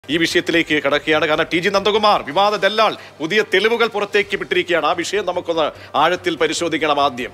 ഈ വിഷയത്തിലേക്ക് കടക്കുകയാണ്. കാരണം ടി ജി നന്ദകുമാർ വിവാദ ദല്ലാൾ പുതിയ തെളിവുകൾ പുറത്തേക്ക് വിട്ടിരിക്കുകയാണ്. ആ വിഷയം നമുക്കൊന്ന് ആഴത്തിൽ പരിശോധിക്കണം. ആദ്യം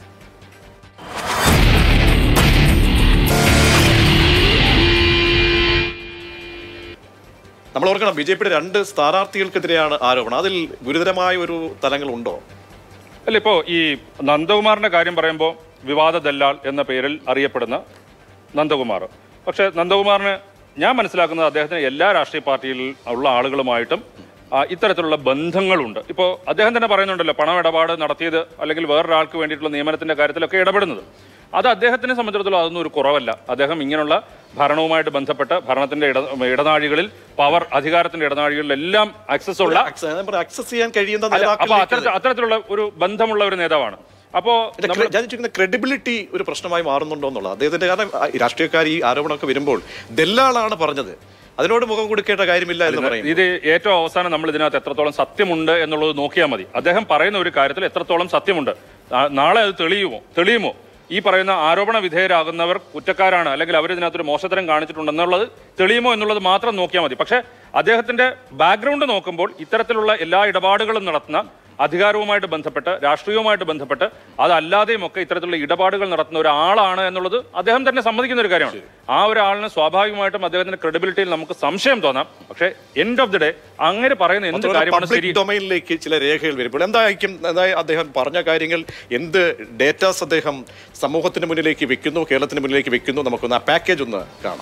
നമ്മൾ ഓർക്കണം, ബി ജെ പിയുടെ 2 സ്ഥാനാർത്ഥികൾക്കെതിരെയാണ് ആരോപണം. അതിൽ ഗുരുതരമായ ഒരു തലങ്ങളുണ്ടോ? അല്ല, ഇപ്പോൾ ഈ നന്ദകുമാറിന്റെ കാര്യം പറയുമ്പോൾ വിവാദ ദല്ലാൾ എന്ന പേരിൽ അറിയപ്പെടുന്ന നന്ദകുമാർ, പക്ഷെ നന്ദകുമാറിന് ഞാൻ മനസ്സിലാക്കുന്നത് അദ്ദേഹത്തിന് എല്ലാ രാഷ്ട്രീയ പാർട്ടിയിൽ ഉള്ള ആളുകളുമായിട്ടും ഇത്തരത്തിലുള്ള ബന്ധങ്ങളുണ്ട്. ഇപ്പോൾ അദ്ദേഹം തന്നെ പറയുന്നുണ്ടല്ലോ, പണമിടപാട് നടത്തിയത് അല്ലെങ്കിൽ വേറൊരാൾക്ക് വേണ്ടിയിട്ടുള്ള നിയമനത്തിന്റെ കാര്യത്തിലൊക്കെ ഇടപെടുന്നത്. അത് അദ്ദേഹത്തിനെ സംബന്ധിച്ചിടത്തോളം അതൊന്നും ഒരു കുറവല്ല. അദ്ദേഹം ഇങ്ങനെയുള്ള ഭരണവുമായിട്ട് ബന്ധപ്പെട്ട ഭരണത്തിന്റെ ഇടനാഴികളിൽ, പവർ അധികാരത്തിന്റെ ഇടനാഴികളിലെല്ലാം ആക്സസ് ഉള്ള, ആക്സസ് ചെയ്യാൻ കഴിയുന്ന അത്തരത്തിലുള്ള ഒരു ബന്ധമുള്ള ഒരു നേതാവാണ്. അപ്പോ ക്രെഡിബിലിറ്റി ഒരു പ്രശ്നമായി മാറുന്നുണ്ടോ എന്നുള്ളത് അദ്ദേഹത്തിന്റെ. കാരണം രാഷ്ട്രീയക്കാർ ഈ ആരോപണമൊക്കെ വരുമ്പോൾ ദല്ലാളാണ് പറഞ്ഞത്, അതിനോട് മുഖം കൊടുക്കേണ്ട കാര്യമില്ല എന്ന് പറയും. ഇത് ഏറ്റവും അവസാനം നമ്മൾ ഇതിനകത്ത് എത്രത്തോളം സത്യമുണ്ട് എന്നുള്ളത് നോക്കിയാൽ മതി. അദ്ദേഹം പറയുന്ന ഒരു കാര്യത്തിൽ എത്രത്തോളം സത്യമുണ്ട്, നാളെ അത് തെളിയുമോ ഈ പറയുന്ന ആരോപണ വിധേയരാകുന്നവർ കുറ്റക്കാരാണ് അല്ലെങ്കിൽ അവർ ഇതിനകത്തൊരു മോശത്തരം കാണിച്ചിട്ടുണ്ടെന്നുള്ളത് തെളിയുമോ എന്നുള്ളത് മാത്രം നോക്കിയാൽ മതി. പക്ഷേ അദ്ദേഹത്തിന്റെ ബാക്ക്ഗ്രൗണ്ട് നോക്കുമ്പോൾ ഇത്തരത്തിലുള്ള എല്ലാ ഇടപാടുകളും നടത്തുന്ന, അധികാരവുമായിട്ട് ബന്ധപ്പെട്ട്, രാഷ്ട്രീയവുമായിട്ട് ബന്ധപ്പെട്ട്, അതല്ലാതെയും ഒക്കെ ഇത്തരത്തിലുള്ള ഇടപാടുകൾ നടത്തുന്ന ഒരാളാണ് എന്നുള്ളത് അദ്ദേഹം തന്നെ സമ്മതിക്കുന്ന ഒരു കാര്യമാണ്. ആ ഒരാളിന് സ്വാഭാവികമായിട്ടും അദ്ദേഹത്തിന്റെ ക്രെഡിബിലിറ്റിയിൽ നമുക്ക് സംശയം തോന്നാം. പക്ഷേ എൻഡ് ഓഫ് ദി ഡേ അങ്ങനെ പറയുന്ന എന്ത് കാര്യമാണ് ശരി. ഡൊമൈനിലേക്ക് ചില രേഖകൾ വരുമ്പോൾ എന്തായിരിക്കും അദ്ദേഹം പറഞ്ഞ കാര്യങ്ങൾ, എന്ത് ഡേറ്റാസ് അദ്ദേഹം സമൂഹത്തിന് മുന്നിലേക്ക് വെക്കുന്നു, കേരളത്തിന് മുന്നിലേക്ക് വെക്കുന്നു? നമുക്കൊന്ന് ആ പാക്കേജ് ഒന്ന് കാണാം.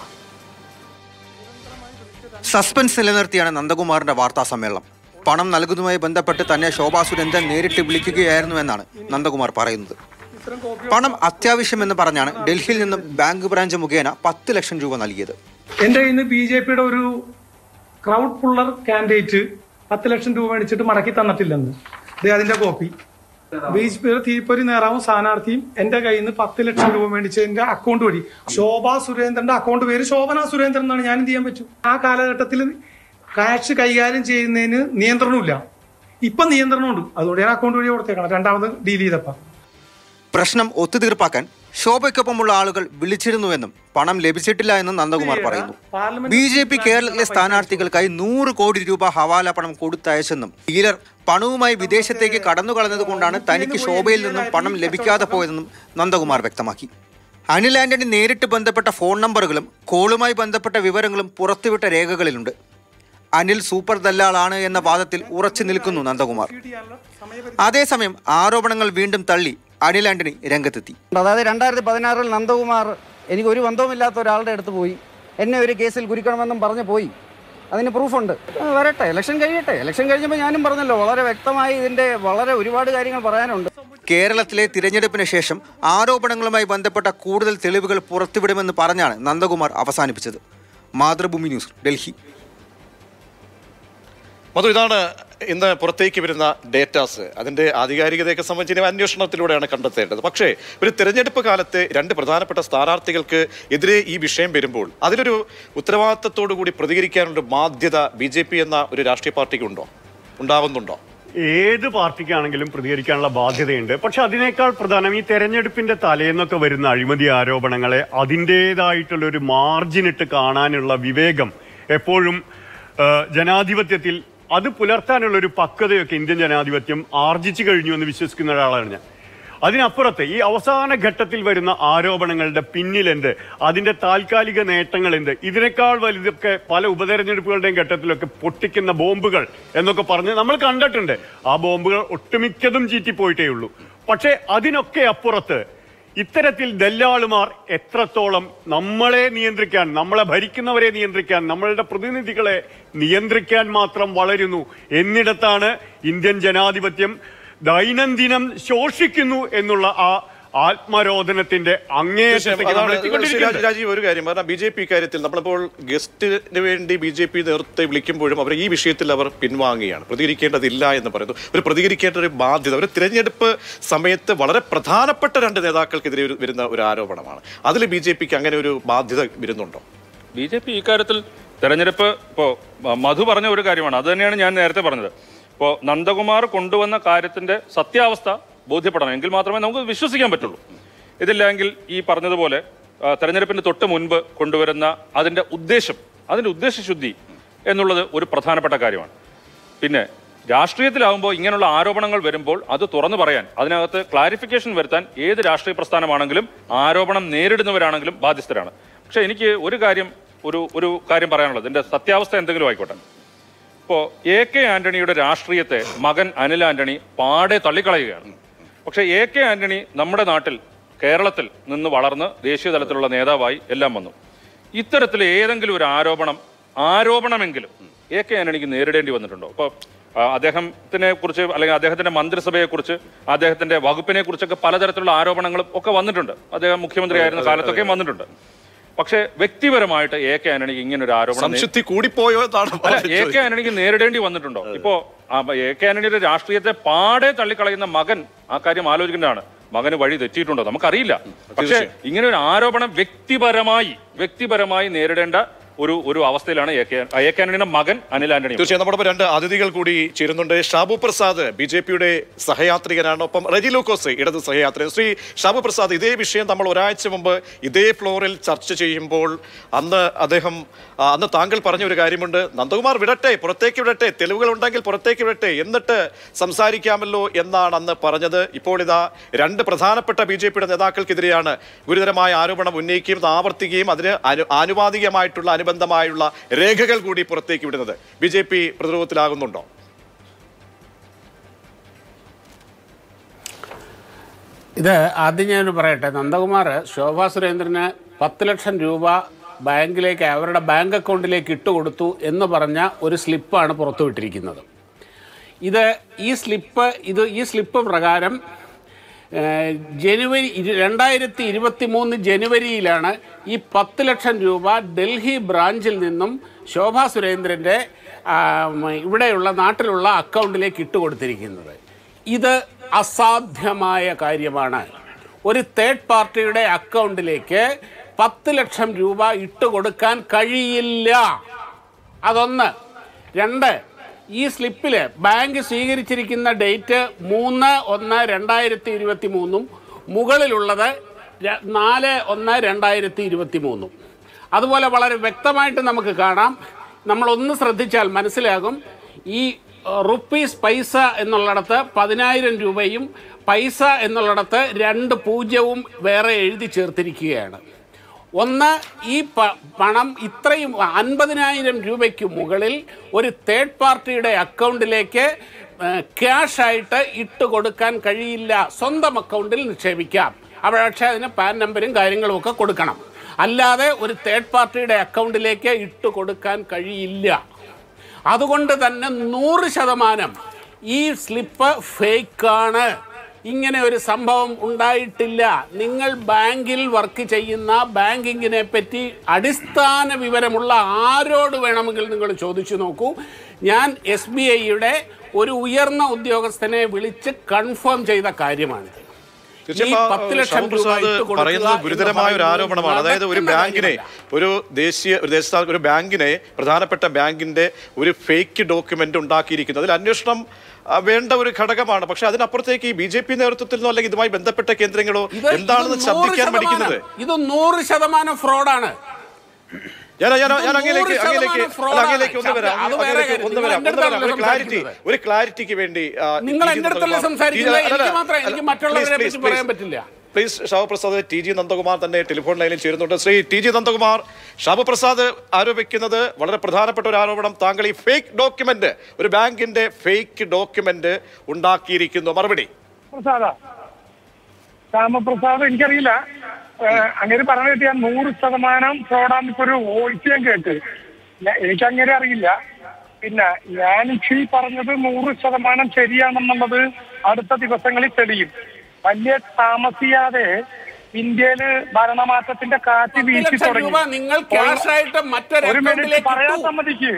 സസ്പെൻസ് നിലനിർത്തിയാണ് നന്ദകുമാറിന്റെ വാർത്താ സമ്മേളനം. പണം നൽകുന്നതുമായി ബന്ധപ്പെട്ട് തന്നെ ശോഭാ സുരേന്ദ്രൻ നേരിട്ട് വിളിക്കുകയായിരുന്നു എന്നാണ് നന്ദകുമാർ പറയുന്നത്. പണം അത്യാവശ്യമെന്ന് പറഞ്ഞാണ് ഡൽഹിയിൽ നിന്നും ബാങ്ക് ബ്രാഞ്ച് മുഖേന 10 ലക്ഷം രൂപ നൽകിയത്. എന്റെ ഇന്ന് BJPയുടെ ഒരു ക്രൗഡ് പുള്ളർ കാൻഡിഡേറ്റ് 10 ലക്ഷം രൂപ മേടിച്ചിട്ട് മടക്കി തന്നിട്ടില്ലെന്ന് അതിന്റെ കോപ്പി. BJPയുടെ തീപ്പൊരി നേതാവും സ്ഥാനാർത്ഥിയും എന്റെ കയ്യിൽ നിന്ന് 10 ലക്ഷം രൂപ മേടിച്ച് എന്റെ അക്കൗണ്ട് വഴി, ശോഭാ സുരേന്ദ്രന്റെ അക്കൗണ്ട് പേര് ശോഭന സുരേന്ദ്രൻ എന്നാണ്. ഞാൻ എന്ത് ചെയ്യാൻ പറ്റും? ആ കാലഘട്ടത്തിൽ കാഷ് കൈകാര്യം ചെയ്യുന്നതിന് നിയന്ത്രണമില്ല. ഇപ്പൊ നിയന്ത്രണമുണ്ട്. അതുകൊണ്ട് ഞാൻ അക്കൗണ്ട് വഴി കൊടുത്തേക്കണം. രണ്ടാമത് ഡീൽ ചെയ്തപ്പോ പ്രശ്നം ഒത്തുതീർപ്പാക്കാൻ ശോഭയ്ക്കൊപ്പമുള്ള ആളുകൾ വിളിച്ചിരുന്നുവെന്നും പണം ലഭിച്ചിട്ടില്ല എന്നും നന്ദകുമാർ പറയുന്നു. BJP കേരളത്തിലെ സ്ഥാനാർത്ഥികൾക്കായി 100 കോടി രൂപ ഹവാല പണം കൊടുത്തയച്ചെന്നും ഡീലർ പണവുമായി വിദേശത്തേക്ക് കടന്നു കളഞ്ഞത് കൊണ്ടാണ് തനിക്ക് ശോഭയിൽ നിന്നും പണം ലഭിക്കാതെ പോയതെന്നും നന്ദകുമാർ വ്യക്തമാക്കി. അനിൽ ആന്റണി നേരിട്ട് ബന്ധപ്പെട്ട ഫോൺ നമ്പറുകളും കോളുമായി ബന്ധപ്പെട്ട വിവരങ്ങളും പുറത്തുവിട്ട രേഖകളിലുണ്ട്. അനിൽ സൂപ്പർ ദല്ലാളാണ് എന്ന വാദത്തിൽ ഉറച്ചു നിൽക്കുന്നു നന്ദകുമാർ. അതേസമയം ആരോപണങ്ങൾ വീണ്ടും തള്ളി അനിൽ ആന്റണി രംഗത്തെത്തി. അതായത് 2016 നന്ദകുമാർ എനിക്ക് ഒരു ബന്ധവുമില്ലാത്ത ഒരാളുടെ അടുത്ത് പോയി എന്നെ ഒരു കേസിൽ കുരുക്കണമെന്നും പറഞ്ഞു പോയി. അതിന് പ്രൂഫുണ്ട്. വരട്ടെ, ഇലക്ഷൻ കഴിയട്ടെ. ഇലക്ഷൻ കഴിഞ്ഞപ്പോൾ ഞാനും പറഞ്ഞല്ലോ, വളരെ വ്യക്തമായി ഇതിന്റെ ഒരുപാട് കാര്യങ്ങൾ പറയാനുണ്ട്. കേരളത്തിലെ തിരഞ്ഞെടുപ്പിന് ശേഷം ആരോപണങ്ങളുമായി ബന്ധപ്പെട്ട കൂടുതൽ തെളിവുകൾ പുറത്തുവിടുമെന്ന് പറഞ്ഞാണ് നന്ദകുമാർ അവസാനിപ്പിച്ചത്. മാതൃഭൂമി ന്യൂസ്, ഡൽഹി. മധു, ഇതാണ് ഇന്ന് പുറത്തേക്ക് വരുന്ന ഡേറ്റാസ്. അതിന്റെ ആധികാരികതയൊക്കെ സംബന്ധിച്ച് അന്വേഷണത്തിലൂടെയാണ് കണ്ടെത്തേണ്ടത്. പക്ഷേ ഒരു തെരഞ്ഞെടുപ്പ് കാലത്ത് 2 പ്രധാനപ്പെട്ട സ്ഥാനാർത്ഥികൾക്ക് എതിരെ ഈ വിഷയം വരുമ്പോൾ അതിലൊരു ഉത്തരവാദിത്തത്തോടു കൂടി പ്രതികരിക്കാനുള്ള ബാധ്യത BJP എന്ന ഒരു രാഷ്ട്രീയ പാർട്ടിക്ക് ഉണ്ടാവുന്നുണ്ടോ? ഏത് പാർട്ടിക്കാണെങ്കിലും പ്രതികരിക്കാനുള്ള ബാധ്യതയുണ്ട്. പക്ഷെ അതിനേക്കാൾ പ്രധാനം ഈ തെരഞ്ഞെടുപ്പിന്റെ തലേന്നൊക്കെ വരുന്ന അഴിമതി ആരോപണങ്ങളെ അതിൻ്റെതായിട്ടുള്ളൊരു മാർജിനിട്ട് കാണാനുള്ള വിവേകം എപ്പോഴും ജനാധിപത്യത്തിൽ അത് പുലർത്താനുള്ള ഒരു പക്വതയൊക്കെ ഇന്ത്യൻ ജനാധിപത്യം ആർജിച്ചു കഴിഞ്ഞു എന്ന് വിശ്വസിക്കുന്ന ഒരാളാണ് ഞാൻ. അതിനപ്പുറത്ത് ഈ അവസാന ഘട്ടത്തിൽ വരുന്ന ആരോപണങ്ങളുടെ പിന്നിലെന്ത്, അതിന്റെ താൽക്കാലിക നേട്ടങ്ങൾ എന്ത്, ഇതിനേക്കാൾ വലുതൊക്കെ പല ഉപതെരഞ്ഞെടുപ്പുകളുടെയും ഘട്ടത്തിലൊക്കെ പൊട്ടിക്കുന്ന ബോംബുകൾ എന്നൊക്കെ പറഞ്ഞ് നമ്മൾ കണ്ടിട്ടുണ്ട്. ആ ബോംബുകൾ ഒട്ടുമിക്കതും ചീറ്റിപ്പോയിട്ടേ ഉള്ളൂ. പക്ഷെ അതിനൊക്കെ അപ്പുറത്ത് ഇത്തരത്തിൽ ദല്ലാളുമാർ എത്രത്തോളം നമ്മളെ നിയന്ത്രിക്കാൻ, നമ്മളെ ഭരിക്കുന്നവരെ നിയന്ത്രിക്കാൻ, നമ്മളുടെ പ്രതിനിധികളെ നിയന്ത്രിക്കാൻ മാത്രം വളരുന്നു എന്നിടത്താണ് ഇന്ത്യൻ ജനാധിപത്യം ദൈനംദിനം ശോഷിക്കുന്നു എന്നുള്ള ആ ആത്മരോധനത്തിന്റെ രാജീവ്, ഒരു കാര്യം പറഞ്ഞാൽ BJP കാര്യത്തിൽ നമ്മളിപ്പോൾ ഗസ്റ്റിന് വേണ്ടി BJP നേതൃത്വത്തെ വിളിക്കുമ്പോഴും അവർ ഈ വിഷയത്തിൽ അവർ പിൻവാങ്ങുകയാണ്, പ്രതികരിക്കേണ്ടതില്ല എന്ന് പറയുന്നു. ഒരു പ്രതികരിക്കേണ്ട ഒരു ബാധ്യത ഒരു തിരഞ്ഞെടുപ്പ് സമയത്ത് വളരെ പ്രധാനപ്പെട്ട 2 നേതാക്കൾക്കെതിരെ വരുന്ന ഒരു ആരോപണമാണ്. അതിൽ BJPക്ക് അങ്ങനെ ഒരു ബാധ്യത വരുന്നുണ്ടോ? BJP ഈ കാര്യത്തിൽ തെരഞ്ഞെടുപ്പ് ഇപ്പോൾ മധു പറഞ്ഞ ഒരു കാര്യമാണ്. അത് തന്നെയാണ് ഞാൻ നേരത്തെ പറഞ്ഞത്. ഇപ്പോൾ നന്ദകുമാർ കൊണ്ടുവന്ന കാര്യത്തിന്റെ സത്യാവസ്ഥ ബോധ്യപ്പെടണം, എങ്കിൽ മാത്രമേ നമുക്ക് വിശ്വസിക്കാൻ പറ്റുള്ളൂ. ഇതില്ലെങ്കിൽ ഈ പറഞ്ഞതുപോലെ തെരഞ്ഞെടുപ്പിന് തൊട്ട് മുൻപ് കൊണ്ടുവരുന്ന അതിന്റെ ഉദ്ദേശശുദ്ധി എന്നുള്ളത് ഒരു പ്രധാനപ്പെട്ട കാര്യമാണ്. പിന്നെ രാഷ്ട്രീയത്തിലാവുമ്പോൾ ഇങ്ങനെയുള്ള ആരോപണങ്ങൾ വരുമ്പോൾ അത് തുറന്നു പറയാൻ, അതിനകത്ത് ക്ലാരിഫിക്കേഷൻ വരുത്താൻ ഏത് രാഷ്ട്രീയ പ്രസ്ഥാനമാണെങ്കിലും ആരോപണം നേരിടുന്നവരാണെങ്കിലും ബാധ്യസ്ഥരാണ്. പക്ഷെ എനിക്ക് ഒരു കാര്യം പറയാനുള്ളത്, ഇതിന്റെ സത്യാവസ്ഥ എന്തെങ്കിലും ആയിക്കോട്ടെ. ഇപ്പോൾ AK ആന്റണിയുടെ രാഷ്ട്രീയത്തെ മകൻ അനിൽ ആന്റണി പാടെ തള്ളിക്കളയുകയാണ്. പക്ഷെ AK ആന്റണി നമ്മുടെ നാട്ടിൽ കേരളത്തിൽ നിന്ന് വളർന്ന് ദേശീയ തലത്തിലുള്ള നേതാവായി എല്ലാം വന്നു. ഇത്തരത്തിൽ ഏതെങ്കിലും ഒരു ആരോപണമെങ്കിലും AK ആന്റണിക്ക് നേരിടേണ്ടി വന്നിട്ടുണ്ടോ? ഇപ്പോൾ അദ്ദേഹത്തിനെ കുറിച്ച് അല്ലെങ്കിൽ അദ്ദേഹത്തിന്റെ മന്ത്രിസഭയെക്കുറിച്ച്, അദ്ദേഹത്തിന്റെ വകുപ്പിനെ കുറിച്ചൊക്കെ പലതരത്തിലുള്ള ആരോപണങ്ങളും ഒക്കെ വന്നിട്ടുണ്ട്. അദ്ദേഹം മുഖ്യമന്ത്രിയായിരുന്ന കാലത്തൊക്കെ വന്നിട്ടുണ്ട്. പക്ഷെ വ്യക്തിപരമായിട്ട് AK ആന്റണിക്ക് ഇങ്ങനെ ഒരു ആരോപണം AK ആന്റണിക്ക് നേരിടേണ്ടി വന്നിട്ടുണ്ടോ? ഇപ്പോ AK ആന്റണിയുടെ രാഷ്ട്രീയത്തെ പാടെ തള്ളിക്കളയുന്ന മകൻ ആ കാര്യം ആലോചിക്കേണ്ടതാണ്. മകന് വഴി തെറ്റിയിട്ടുണ്ടോ നമുക്കറിയില്ല. പക്ഷെ ഇങ്ങനെ ഒരു ആരോപണം വ്യക്തിപരമായി നേരിടേണ്ട ഒരു അവസ്ഥയിലാണ് AK ആന്റണിയുടെ മകൻ അനിൽ ആന്റണി. തീർച്ചയായും നമ്മുടെ രണ്ട് അതിഥികൾ കൂടി ചേരുന്നുണ്ട്. ഷാബു പ്രസാദ് BJPയുടെ സഹയാത്രികനാണ്, ഒപ്പം റെജി ലൂക്കോസ് ഇടത് സഹയാത്രികൻ. ശ്രീ ഷാബു പ്രസാദ്, ഇതേ വിഷയം നമ്മൾ ഒരാഴ്ച മുമ്പ് ഇതേ ഫ്ലോറിൽ ചർച്ച ചെയ്യുമ്പോൾ അന്ന് താങ്കൾ പറഞ്ഞ ഒരു കാര്യമുണ്ട്, നന്ദകുമാർ പുറത്തേക്ക് വിടട്ടെ, തെളിവുകൾ ഉണ്ടെങ്കിൽ പുറത്തേക്ക് വിടട്ടെ, എന്നിട്ട് സംസാരിക്കാമല്ലോ എന്നാണ് അന്ന് പറഞ്ഞത്. ഇപ്പോൾ ഇതാ രണ്ട് പ്രധാനപ്പെട്ട BJPയുടെ നേതാക്കൾക്കെതിരെയാണ് ഗുരുതരമായ ആരോപണം ഉന്നയിക്കുകയും ആവർത്തിക്കുകയും അതിന് ആനുപാതികമായിട്ടുള്ള അനുബന്ധമായുള്ള രേഖകൾ കൂടി പുറത്തേക്ക് വിടുന്നത്. BJP പ്രതിരോധത്തിലാകുന്നുണ്ടോ? ഇത് ആദ്യം ഞാൻ പറയട്ടെ, നന്ദകുമാർ ശോഭാ സുരേന്ദ്രന് 10 ലക്ഷം രൂപ ബാങ്കിലേക്ക്, അവരുടെ ബാങ്ക് അക്കൗണ്ടിലേക്ക് ഇട്ടുകൊടുത്തു എന്ന് പറഞ്ഞ ഒരു സ്ലിപ്പാണ് പുറത്തുവിട്ടിരിക്കുന്നത്. ഈ സ്ലിപ്പ് പ്രകാരം ജനുവരി 2023 ജനുവരിയിലാണ് ഈ 10 ലക്ഷം രൂപ ഡൽഹി ബ്രാഞ്ചിൽ നിന്നും ശോഭാ സുരേന്ദ്രൻ്റെ ഇവിടെയുള്ള നാട്ടിലുള്ള അക്കൗണ്ടിലേക്ക് ഇട്ടുകൊടുത്തിരിക്കുന്നത്. ഇത് അസാധ്യമായ കാര്യമാണ്. ഒരു തേർഡ് പാർട്ടിയുടെ അക്കൗണ്ടിലേക്ക് 10 ലക്ഷം രൂപ ഇട്ടുകൊടുക്കാൻ കഴിയില്ല. അതൊന്ന്. രണ്ട്, ഈ സ്ലിപ്പിൽ ബാങ്ക് സ്വീകരിച്ചിരിക്കുന്ന ഡേറ്റ് 3/1/2023 മുകളിലുള്ളത് 4/1/2023. അതുപോലെ വളരെ വ്യക്തമായിട്ട് നമുക്ക് കാണാം, നമ്മളൊന്ന് ശ്രദ്ധിച്ചാൽ മനസ്സിലാകും, ഈ റുപ്പീസ് പൈസ എന്നുള്ളിടത്ത് 10,000 രൂപയും പൈസ എന്നുള്ളിടത്ത് 2 പൂജ്യവും വേറെ എഴുതി ചേർത്തിരിക്കുകയാണ്. ഒന്ന്, ഈ പണം ഇത്രയും 50,000 രൂപയ്ക്ക് മുകളിൽ ഒരു തേർഡ് പാർട്ടിയുടെ അക്കൗണ്ടിലേക്ക് ക്യാഷായിട്ട് ഇട്ട് കൊടുക്കാൻ കഴിയില്ല. സ്വന്തം അക്കൗണ്ടിൽ നിക്ഷേപിക്കാം, പക്ഷേ അതിന് പാൻ നമ്പരും കാര്യങ്ങളും ഒക്കെ കൊടുക്കണം. അല്ലാതെ ഒരു തേർഡ് പാർട്ടിയുടെ അക്കൗണ്ടിലേക്ക് ഇട്ട് കൊടുക്കാൻ കഴിയില്ല. അതുകൊണ്ട് തന്നെ 100% ഈ സ്ലിപ്പ് ഫേക്കാണ്. ഇങ്ങനെ ഒരു സംഭവം ഉണ്ടായിട്ടില്ല. നിങ്ങൾ ബാങ്കിൽ വർക്ക് ചെയ്യുന്ന, ബാങ്കിങ്ങിനെ പറ്റി അടിസ്ഥാന വിവരമുള്ള ആരോട് വേണമെങ്കിൽ നിങ്ങൾ ചോദിച്ചു നോക്കൂ. ഞാൻ SBIയുടെ ഒരു ഉയർന്ന ഉദ്യോഗസ്ഥനെ വിളിച്ച് കൺഫേം ചെയ്ത കാര്യമാണിത്. പറയുന്നത് ഗുരുതരമായ ഒരു ആരോപണമാണ്. അതായത് ഒരു ബാങ്കിനെ, ഒരു ബാങ്കിനെ, പ്രധാനപ്പെട്ട ബാങ്കിന്റെ ഒരു ഫേക്ക് ഡോക്യുമെന്റ് ഉണ്ടാക്കിയിരിക്കുന്നത്, അതിൽ അന്വേഷണം വേണ്ട ഒരു ഘടകമാണ്. പക്ഷെ അതിനപ്പുറത്തേക്ക് ഈ BJP നേതൃത്വത്തിൽ നിന്നോ അല്ലെങ്കിൽ ഇതുമായി ബന്ധപ്പെട്ട കേന്ദ്രങ്ങളോ എന്താണെന്ന് ശബ്ദിക്കാൻ പഠിക്കുന്നത്. ഇത് 100% ഫ്രോഡാണ്. ഞാൻ അങ്ങയിലേക്ക് ഒന്ന് വരാം. ഒരു ക്ലാരിറ്റിക്ക് വേണ്ടി പ്ലീസ്. ഷാബു പ്രസാദ്, TG നന്ദകുമാർ തന്നെ ടെലിഫോൺ ലൈനിൽ ചേരുന്നുണ്ട്. ശ്രീ TG നന്ദകുമാർ, ഷാബു പ്രസാദ് ആരോപിക്കുന്നത് വളരെ പ്രധാനപ്പെട്ട ഒരു ആരോപണം, താങ്കൾ ഈ ഫേക്ക് ഡോക്യുമെന്റ്, ഒരു ബാങ്കിന്റെ ഫേക്ക് ഡോക്യുമെന്റ് ഉണ്ടാക്കിയിരിക്കുന്നു. മറുപടി? ശ്യാമപ്രസാദ്, എനിക്കറിയില്ല, അങ്ങനെ പറഞ്ഞു കേട്ട് ഞാൻ 100% ഫ്രോഡാന്ന് ഇപ്പൊ ഒരു വോയിസ് ഞാൻ കേട്ട്. എനിക്കങ്ങനെ അറിയില്ല. പിന്നെ ഞാൻ ഈ പറഞ്ഞത് 100% ശരിയാണെന്നുള്ളത് അടുത്ത ദിവസങ്ങളിൽ തെളിയും. വലിയ താമസിയാതെ ഇന്ത്യയില് ഭരണമാറ്റത്തിന്റെ കാറ്റ് വീശി തുടങ്ങി. ഒരു മിനിറ്റ് പറയാൻ സമ്മതിക്ക്.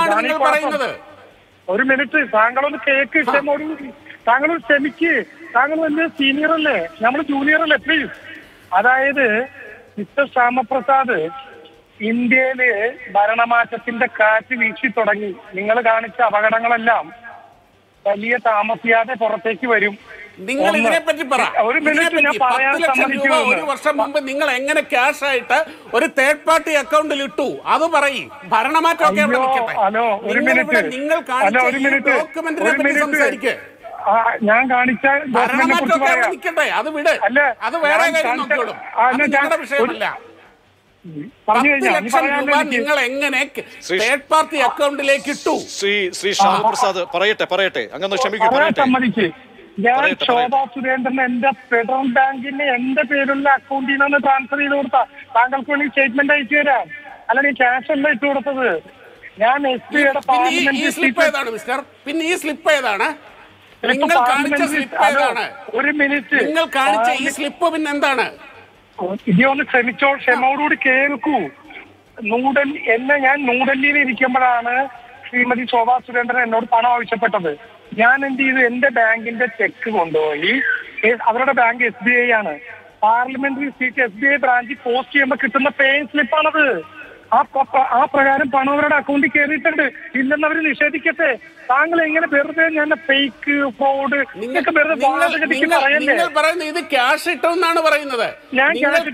ഒരു മിനിറ്റ്, താങ്കളൊന്ന് കേക്ക്. താങ്കൾ ക്ഷമിക്ക്. താങ്കൾ വലിയ സീനിയർ അല്ലേ, നമ്മൾ ജൂനിയർ അല്ലേ? പ്ലീസ്. അതായത് മിസ്റ്റർ ശ്യാമപ്രസാദ്, ഇന്ത്യയില് ഭരണമാറ്റത്തിന്റെ കാറ്റ് വീശി തുടങ്ങി. നിങ്ങൾ കാണിച്ച അപകടങ്ങളെല്ലാം വലിയ താമസിയാതെ പുറത്തേക്ക് വരും. നിങ്ങൾ ഇതിനെപ്പറ്റി പറ. ഒരു മിനിറ്റ് ഞാൻ 10 ലക്ഷം രൂപ ഒരു വർഷം മുമ്പ് നിങ്ങൾ എങ്ങനെ ക്യാഷ് ആയിട്ട് ഒരു തേർഡ് പാർട്ടി അക്കൗണ്ടിൽ ഇട്ടു? അത് പറയും. ഭരണമാറ്റമൊക്കെ അവിടെ നിൽക്കട്ടെ. നിങ്ങൾ കാണിച്ച ഡോക്യുമെന്റിനെ പറ്റി സംസാരിക്കേ. ഞാൻ കാണിച്ച ഭരണമാറ്റമൊക്കെ അവിടെ നിൽക്കട്ടെ. അത് വിട്. അത് വേറെ കാര്യം നോക്കിയോളും. നിങ്ങളുടെ വിഷയമല്ല. 10 ലക്ഷം രൂപ നിങ്ങൾ എങ്ങനെ തേർഡ് പാർട്ടി അക്കൗണ്ടിലേക്ക് ഇട്ടു? ശ്രീ ഷാഹു പ്രസാദ് പറയട്ടെ അങ്ങനെ സമ്മതിച്ച് ഞാൻ ശോഭാ സുരേന്ദ്രൻ എന്റെ ഫെഡറൽ ബാങ്കിന് എന്റെ പേരുള്ള അക്കൗണ്ടിൽ നിന്ന് ട്രാൻസ്ഫർ ചെയ്ത് കൊടുത്ത താങ്കൾക്ക് വേണ്ടി സ്റ്റേറ്റ്മെന്റ് അയച്ചു തരാം. അല്ലെങ്കിൽ ക്യാഷ് അല്ല ഇട്ട് കൊടുത്തത്. ഞാൻ SBIയുടെ പിന്നെ ഈ സ്ലിപ്പ് ഏതാണ്? നിങ്ങൾ കാണിച്ച സ്ലിപ്പ് ഏതാണ്? ഒരു മിനിറ്റ്. നിങ്ങൾ കാണിച്ച ഈ സ്ലിപ്പ് പിന്നെ എന്താണ്? ഇതൊന്ന് ക്ഷമയോടുകൂടി കേൾക്കൂ. ഞാൻ ന്യൂഡൽഹിയിൽ ഇരിക്കുമ്പോഴാണ് ശ്രീമതി ശോഭാ സുരേന്ദ്രൻ എന്നോട് പണം ആവശ്യപ്പെട്ടത്. ഞാൻ എന്ത് ചെയ്തു? എന്റെ ബാങ്കിന്റെ ചെക്ക് കൊണ്ടുപോയി. അവരുടെ ബാങ്ക് SBI ആണ്. പാർലമെന്ററി സീറ്റ് SBI ബ്രാഞ്ചിൽ പോസ്റ്റ് ചെയ്യുമ്പോൾ കിട്ടുന്ന പേയിങ് സ്ലിപ്പാണത്. ആ പ്രകാരം പണം അവരുടെ അക്കൗണ്ടിൽ കയറിയിട്ടുണ്ട്. ഇല്ലെന്ന് അവർ നിഷേധിക്കട്ടെ. താങ്കൾ എങ്ങനെ വെറുതെ ഞാൻ ഫേക്ക് ഫ്രോഡ് നിങ്ങൾ പറയുന്നത് ഇത് ക്യാഷ് ഇട്ടെന്നാണ് പറയുന്നത്. നിങ്ങളുടെ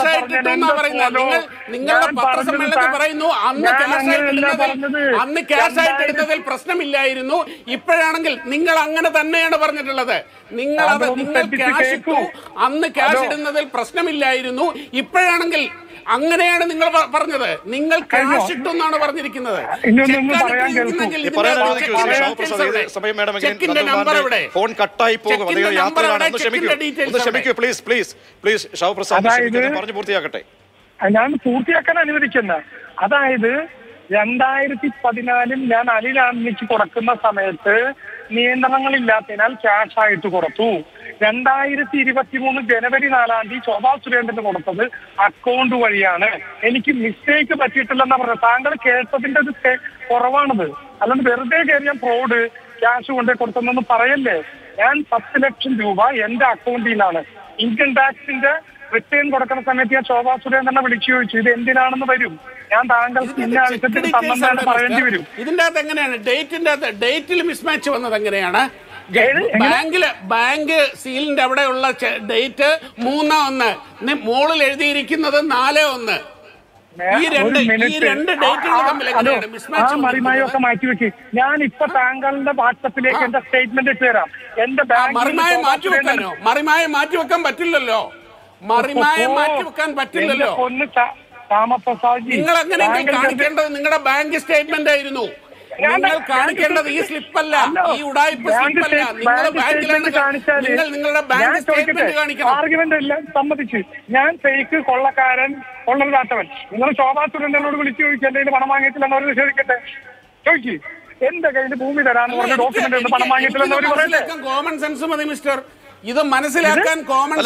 പത്രസമ്മേളനത്തിൽ പറയുന്നു അന്ന് ക്യാഷ് ആയിട്ട് എടുത്തതിൽ പ്രശ്നമില്ലായിരുന്നു. ഇപ്പോഴാണെങ്കിൽ നിങ്ങൾ അങ്ങനെ തന്നെയാണ് പറഞ്ഞിട്ടുള്ളത്. നിങ്ങൾ ക്യാഷ് ഇട്ടു, അന്ന് ക്യാഷ് ഇടുന്നതിൽ പ്രശ്നമില്ലായിരുന്നു. ഇപ്പോഴാണെങ്കിൽ അങ്ങനെയാണ് നിങ്ങൾ പറഞ്ഞത്. നിങ്ങൾ ക്യാഷ് ഇട്ടെന്നാണ് പറഞ്ഞിരിക്കുന്നത്. ഫോൺ കട്ടായി പോകും. പറഞ്ഞു പൂർത്തിയാക്കട്ടെ. ഞാൻ പൂർത്തിയാക്കാൻ അനുവദിക്കുന്ന അതായത് 2014 ഞാൻ അനിൽ ആന്റണിക്ക് കൊടുക്കുന്ന സമയത്ത് നിയന്ത്രണങ്ങളില്ലാത്തതിനാൽ ക്യാഷ് ആയിട്ട് കൊടുത്തു. 2023 ജനുവരി 4 ശോഭാ സുരേന്ദ്രന് കൊടുത്തത് അക്കൗണ്ട് വഴിയാണ്. എനിക്ക് മിസ്റ്റേക്ക് പറ്റിയിട്ടില്ലെന്നാ പറഞ്ഞത്. താങ്കൾ കേട്ടതിന്റെ ഒരു കുറവാണത്. അല്ലാണ്ട് വെറുതെ കയറി ഞാൻ ഫ്രോഡ് ക്യാഷ് കൊണ്ടേ കൊടുത്തെന്നൊന്നും പറയല്ലേ. ഞാൻ 10 ലക്ഷം രൂപ എന്റെ അക്കൗണ്ടിൽ നിന്നാണ് ഇൻകം ടാക്സിന്റെ റിട്ടേൺ കൊടുക്കുന്ന സമയത്ത് ഞാൻ ശോഭാ സുരേന്ദ്രനെ വിളിച്ചു ചോദിച്ചു ഇത് എന്തിനാണെന്ന് വരും. ഞാൻ താങ്കൾക്ക് ഇന്ന ആവശ്യത്തിന് തന്നെന്ന് പറയേണ്ടി വരും. ഇതിന്റെ അകത്ത് എങ്ങനെയാണ് ഡേറ്റിൽ മിസ്മാച്ച് വന്നത്? എങ്ങനെയാണ് ബാങ്ക് സീലിന്റെ അവിടെയുള്ള ഡേറ്റ് 3/1, മോളിൽ എഴുതിയിരിക്കുന്നത് 4/1. ഈ രണ്ട് ഡേറ്റുകൾ തമ്മിൽ എങ്ങനെയാണ് മിസ്മാച്ച്? മറിമായൊക്കെ മാറ്റിവെച്ച് ഞാൻ ഇപ്പൊ താങ്കളുടെ വാട്സപ്പിലേക്ക് എന്റെ സ്റ്റേറ്റ്മെന്റ് ഇട്ട് തരാം. എന്റെ മറിമായം മാറ്റിവെക്കാനോ? മറിമായം മാറ്റിവെക്കാൻ പറ്റില്ലല്ലോ. മറിമായം മാറ്റിവെക്കാൻ പറ്റില്ലല്ലോ. നിങ്ങൾ എങ്ങനെയെങ്കിലും കാണിക്കേണ്ടത് നിങ്ങളുടെ ബാങ്ക് സ്റ്റേറ്റ്മെന്റ് ആയിരുന്നു. നിങ്ങൾ കാണിക്കേണ്ടത് ഈ സ്ലിപ്പല്ല, ഈ ഉടായ്പ സ്ലിപ്പല്ല. നിങ്ങൾ നിങ്ങളുടെ ബാങ്ക് സ്റ്റേറ്റ്മെന്റ് കാണിക്കണം. ആർഗ്യുമെന്റ് എല്ലാം സമ്മതിച്ച് ഞാൻ ഫേക്ക് കൊള്ളക്കാരൻ കൊള്ളരുതാത്തവൻ. നിങ്ങൾ ശോഭാ സുരേന്ദ്രനോട് വിളിച്ചു ചോദിച്ചു എന്റെ പണം വാങ്ങിയിട്ടില്ലെന്ന് അവർ നിഷേധിക്കട്ടെ. ചോദിച്ചു എന്റെ കയ്യിൽ ഭൂമി തരാന്ന് പറഞ്ഞ ഡോക്യുമെന്റ് പണം വാങ്ങിയിട്ടില്ലെന്ന് അവർ പറയട്ടെ. കോമൺ സെൻസ് മതി മിസ്റ്റർ. ഇത് മനസ്സിലാക്കാൻ കോമൺ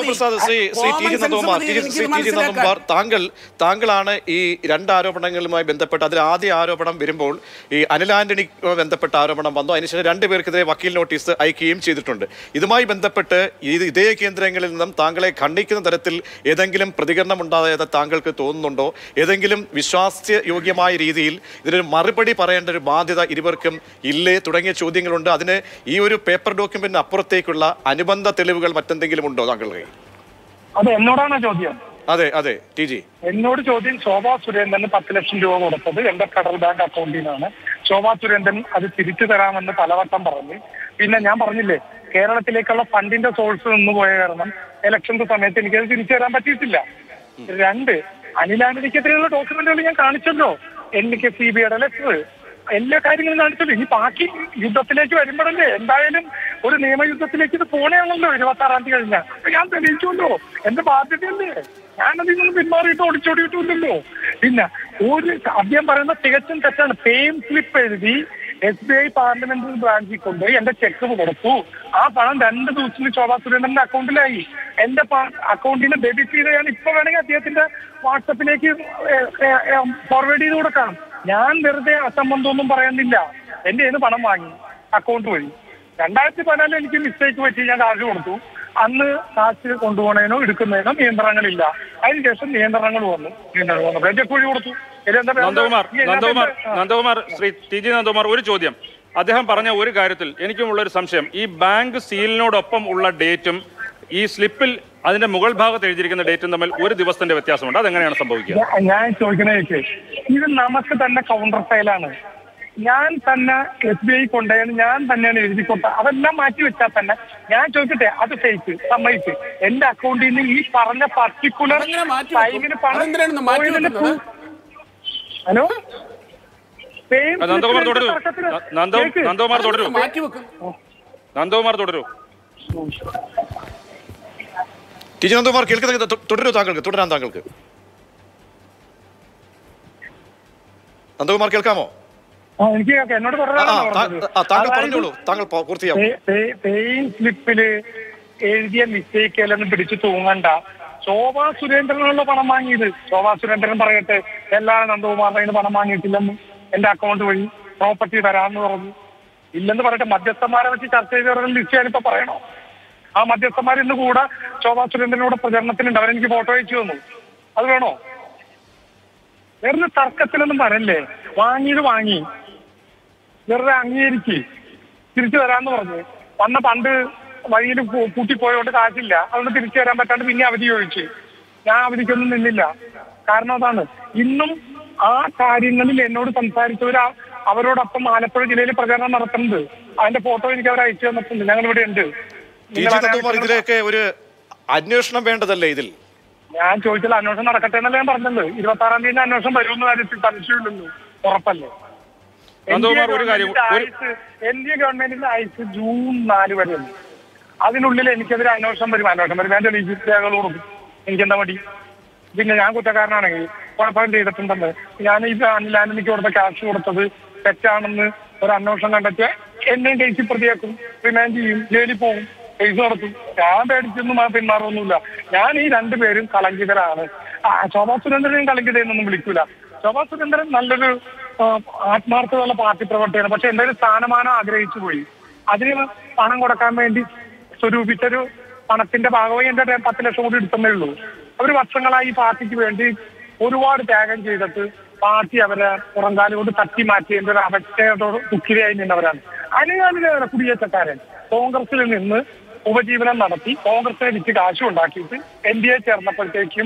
താങ്കളാണ് ഈ 2 ആരോപണങ്ങളുമായി ബന്ധപ്പെട്ട് അതിൽ ആദ്യ ആരോപണം വരുമ്പോൾ ഈ അനിൽ ആന്റണി ബന്ധപ്പെട്ട ആരോപണം വന്നു. അതിനുശേഷം 2 പേർക്കെതിരെ വക്കീൽ നോട്ടീസ് അയക്കുകയും ചെയ്തിട്ടുണ്ട്. ഇതുമായി ബന്ധപ്പെട്ട് ഇതേ കേന്ദ്രങ്ങളിൽ നിന്നും താങ്കളെ ഖണ്ഡിക്കുന്ന തരത്തിൽ ഏതെങ്കിലും പ്രതികരണം ഉണ്ടായത് താങ്കൾക്ക് തോന്നുന്നുണ്ടോ? ഏതെങ്കിലും വിശ്വാസയോഗ്യമായ രീതിയിൽ ഇതിനൊരു മറുപടി പറയേണ്ട ഒരു ബാധ്യത ഇരുവർക്കും ഇല്ലേ തുടങ്ങിയ ചോദ്യങ്ങളുണ്ട്. അതിന് ഈ ഒരു പേപ്പർ ഡോക്യുമെന്റിന് അപ്പുറത്തേക്കുള്ള അനുബന്ധ തെളിവുകൾ മറ്റെന്തെങ്കിലും ഉണ്ടോ താങ്കളുടെ? അത് എന്നോടാണ് ചോദ്യം. അതെ ടി ജി എന്നോട് ചോദ്യം. ശോഭാ സുരേന്ദ്രന് 10 ലക്ഷം രൂപ കൊടുത്തത് എന്റെ ഫെഡറൽ ബാങ്ക് അക്കൗണ്ടിൽ നിന്നാണ്. ശോഭാ സുരേന്ദ്രൻ അത് തിരിച്ചു തരാമെന്ന് പലവട്ടം പറഞ്ഞു. പിന്നെ ഞാൻ പറഞ്ഞില്ലേ കേരളത്തിലേക്കുള്ള ഫണ്ടിന്റെ സോഴ്സ് നിന്ന് പോയ കാരണം ഇലക്ഷന്റെ സമയത്ത് എനിക്കത് തിരിച്ചു തരാൻ പറ്റിയിട്ടില്ല. 2 അനിൽ ആന്റണിക്കെതിരെയുള്ള ഡോക്യുമെന്റുകൾ ഞാൻ കാണിച്ചല്ലോ. എനിക്ക് CBIയുടെ ലെറ്റർ എല്ലാ കാര്യങ്ങളും കാണിച്ചല്ലോ. ഇനി ബാക്കി യുദ്ധത്തിലേക്ക് വരുമ്പോഴല്ലേ എന്തായാലും ഒരു നിയമയുദ്ധത്തിലേക്ക് ഇത് പോണേയാണല്ലോ 26 കഴിഞ്ഞാൽ. ഞാൻ തെളിയിച്ചുല്ലോ. എന്റെ ബാധ്യതയല്ലേ. ഞാനതിൽ നിന്ന് പിന്മാറിയിട്ട് ഒളിച്ചോടിയിട്ടില്ലല്ലോ. പിന്നെ അദ്ദേഹം പറയുന്ന തികച്ചും തെറ്റാണ്. പേയ്മെന്റ് സ്ലിപ്പ് എഴുതി SBI പാർലമെന്ററി ബ്രാഞ്ചിൽ കൊണ്ടുപോയി എന്റെ ചെക്ക് കൊടുത്തു. ആ പണം 2 ദിവസത്തിൽ ശോഭാ സുരേന്ദ്രന്റെ അക്കൗണ്ടിലായി. എന്റെ അക്കൗണ്ടിൽ നിന്ന് ഡെബിറ്റ് ചെയ്ത് ഞാൻ ഇപ്പൊ വേണമെങ്കിൽ അദ്ദേഹത്തിന്റെ വാട്സപ്പിലേക്ക് ഫോർവേഡ് ചെയ്ത് കൊടുക്കാം. ഞാൻ വെറുതെ അസംബന്ധമൊന്നും പറയുന്നില്ല. എന്റെ കയ്യിൽ പണം വാങ്ങി അക്കൗണ്ട് വഴി. 2014 എനിക്ക് മിസ്റ്റേക്ക് പറ്റി. ഞാൻ കാശ് കൊടുത്തു. അന്ന് കാശ് കൊണ്ടുപോകുന്നതിനോ എടുക്കുന്നതിനോ നിയന്ത്രണങ്ങളില്ല. അതിനുശേഷം നിയന്ത്രണങ്ങൾ വന്നു. ചെക്ക് വഴി കൊടുത്തു. നന്ദകുമാർ, ശ്രീ ടി ജി നന്ദകുമാർ, ഒരു ചോദ്യം. അദ്ദേഹം പറഞ്ഞ ഒരു കാര്യത്തിൽ എനിക്കുമുള്ള ഒരു സംശയം, ഈ ബാങ്ക് സീലിനോടൊപ്പം ഉള്ള ഡേറ്റും ഈ സ്ലിപ്പിൽ അതിന്റെ മുകൾ ഭാഗത്ത് എഴുതിയിരിക്കുന്ന ഡേറ്റും തമ്മിൽ ഒരു ദിവസത്തിന്റെ വ്യത്യാസമുണ്ട്. അതെങ്ങനെയാണ് സംഭവിക്കുക? ഞാൻ ചോദിക്കണേക്ക് ഇത് നമുക്ക് തന്നെ കൗണ്ടർ ഫയലാണ്. ഞാൻ തന്നെ SBI കൊണ്ടുപോയി ഞാൻ തന്നെയാണ് എഴുതി കൊടുത്ത അതെല്ലാം മാറ്റി വെച്ചാൽ തന്നെ ഞാൻ ചോദിക്കട്ടെ, അത് ഫേക്ക് സമ്മതിച്ച് എന്റെ അക്കൗണ്ടിൽ നിന്ന് ഈ പറഞ്ഞ പർട്ടിക്കുലർ ടൈമിന് പണം. ഹലോ നന്ദകുമാർ തുടരൂ. നന്ദകുമാർ തുടരൂ. ടി.ജി. നന്ദകുമാർ കേൾക്കുന്നത് തുടരൂ. തുടരാൻ താങ്കൾക്ക് നന്ദകുമാർ കേൾക്കാമോ? എനിക്ക് എന്നോട് പേയിങ് സ്ലിപ്പില് എഴുതിയ മിസ്റ്റേക്കെല്ലാം പിടിച്ചു തൂങ്ങണ്ട. ശോഭാ സുരേന്ദ്രനുള്ള പണം വാങ്ങിയത് ശോഭാ സുരേന്ദ്രൻ പറയട്ടെ എല്ലാ നന്ദകുമാറിന് പണം വാങ്ങിയിട്ടില്ലെന്ന് എന്റെ അക്കൗണ്ട് വഴി പ്രോപ്പർട്ടി തരാമെന്ന് പറഞ്ഞു. ഇല്ലെന്ന് പറയട്ടെ. മധ്യസ്ഥന്മാരെ വെച്ച് ചർച്ച ചെയ്തവരുടെ ലിസ്റ്റ് ഞാനിപ്പോ പറയണോ? ആ മധ്യസ്ഥന്മാർ ഇന്ന് കൂടെ ശോഭാ സുരേന്ദ്രനോട് പ്രചരണത്തിനുണ്ട്. അവരെനിക്ക് ഫോട്ടോ അയച്ചു തന്നു. അത് വേണോ? വെറുതെ തർക്കത്തിലൊന്നും വരല്ലേ. വാങ്ങിയത് വാങ്ങി, വെറുതെ അംഗീകരിച്ച് തിരിച്ചു തരാമെന്ന് പറഞ്ഞു. വന്ന പണ്ട് വഴിയിൽ കൂട്ടിപ്പോയോണ്ട് കാശില്ല, അതുകൊണ്ട് തിരിച്ചു തരാൻ പറ്റാണ്ട് പിന്നെ അവധി ചോദിച്ചു. ഞാൻ അവധിക്കൊന്നും നിന്നില്ല. കാരണം അതാണ് ഇന്നും ആ കാര്യങ്ങളിൽ എന്നോട് സംസാരിച്ചവർ അവരോടൊപ്പം ആലപ്പുഴ ജില്ലയിൽ പ്രചാരണം നടത്തുന്നുണ്ട്. അതിന്റെ ഫോട്ടോ എനിക്ക് അവർ അയച്ചു തന്നിട്ടുണ്ട്. ഞങ്ങൾ ഇവിടെ ഉണ്ട്. ഇതിലേക്ക് ഒരു അന്വേഷണം വേണ്ടതല്ലേ ഇതിൽ? ഞാൻ ചോദിച്ചാൽ അന്വേഷണം നടക്കട്ടെ എന്നല്ല ഞാൻ പറഞ്ഞത്. 26-ാം തീയതി അന്വേഷണം വരുമെന്ന് കാര്യത്തിൽ സംശയമില്ലെന്ന് ഉറപ്പല്ലേ? എൻഡിഎ ഗവൺമെന്റിന്റെ ആയുസ് ജൂൺ 4 വരെയുണ്ട്. അതിനുള്ളിൽ എനിക്കെതിരെ അന്വേഷണം വരും. ഞാൻ രേഖകൾ കൊടുക്കും. എനിക്കെന്താ മടി? പിന്നെ ഞാൻ കുറ്റക്കാരനാണെങ്കിൽ കുഴപ്പം ചെയ്തിട്ടുണ്ടെന്ന് ഞാൻ ഈ ലാൻഡിലേക്ക് കൊടുത്ത ക്യാഷ് കൊടുത്തത് തെറ്റാണെന്ന് ഒരു അന്വേഷണം കണ്ടെത്തിയ എന്നെയും കേസിൽ പ്രതിയാക്കും, റിമാൻഡ് ചെയ്യും, ജയിലിൽ പോകും, കേസ് നടത്തും. ഞാൻ പേടിച്ചൊന്നും പിന്മാറൊന്നുമില്ല. ഞാൻ ഈ രണ്ടുപേരും കളങ്കിതരാണ്. ശോഭാ സുരേന്ദ്രനെയും കളങ്കിതയെന്നൊന്നും വിളിക്കൂല. ശോഭാ സുരേന്ദ്രൻ നല്ലൊരു ആത്മാർത്ഥതയുള്ള പാർട്ടി പ്രവർത്തകയാണ്. പക്ഷെ എന്തൊരു സ്ഥാനമാനം ആഗ്രഹിച്ചു പോയി. അതിന് പണം കൊടുക്കാൻ വേണ്ടി സ്വരൂപിച്ചൊരു പണത്തിന്റെ ഭാഗമായി എന്റെ 10 ലക്ഷം കൂടി എടുത്തേ ഉള്ളൂ. അവർ വർഷങ്ങളായി ഈ പാർട്ടിക്ക് വേണ്ടി ഒരുപാട് ത്യാഗം ചെയ്തിട്ട് പാർട്ടി അവരെ പുറംകാലം കൊണ്ട് തട്ടി മാറ്റിയതിന്റെ ഒരു അവസ്ഥയോട് ദുഃഖിതയായി നിന്നവരാണ്. അനുകാലികളാണ് കുടിയേറ്റക്കാരൻ. കോൺഗ്രസിൽ നിന്ന് ഉപജീവനം നടത്തി കോൺഗ്രസിനെ വിറ്റ് കാശും ഉണ്ടാക്കിയിട്ട് NDA ചേർന്നപ്പോഴത്തേക്കും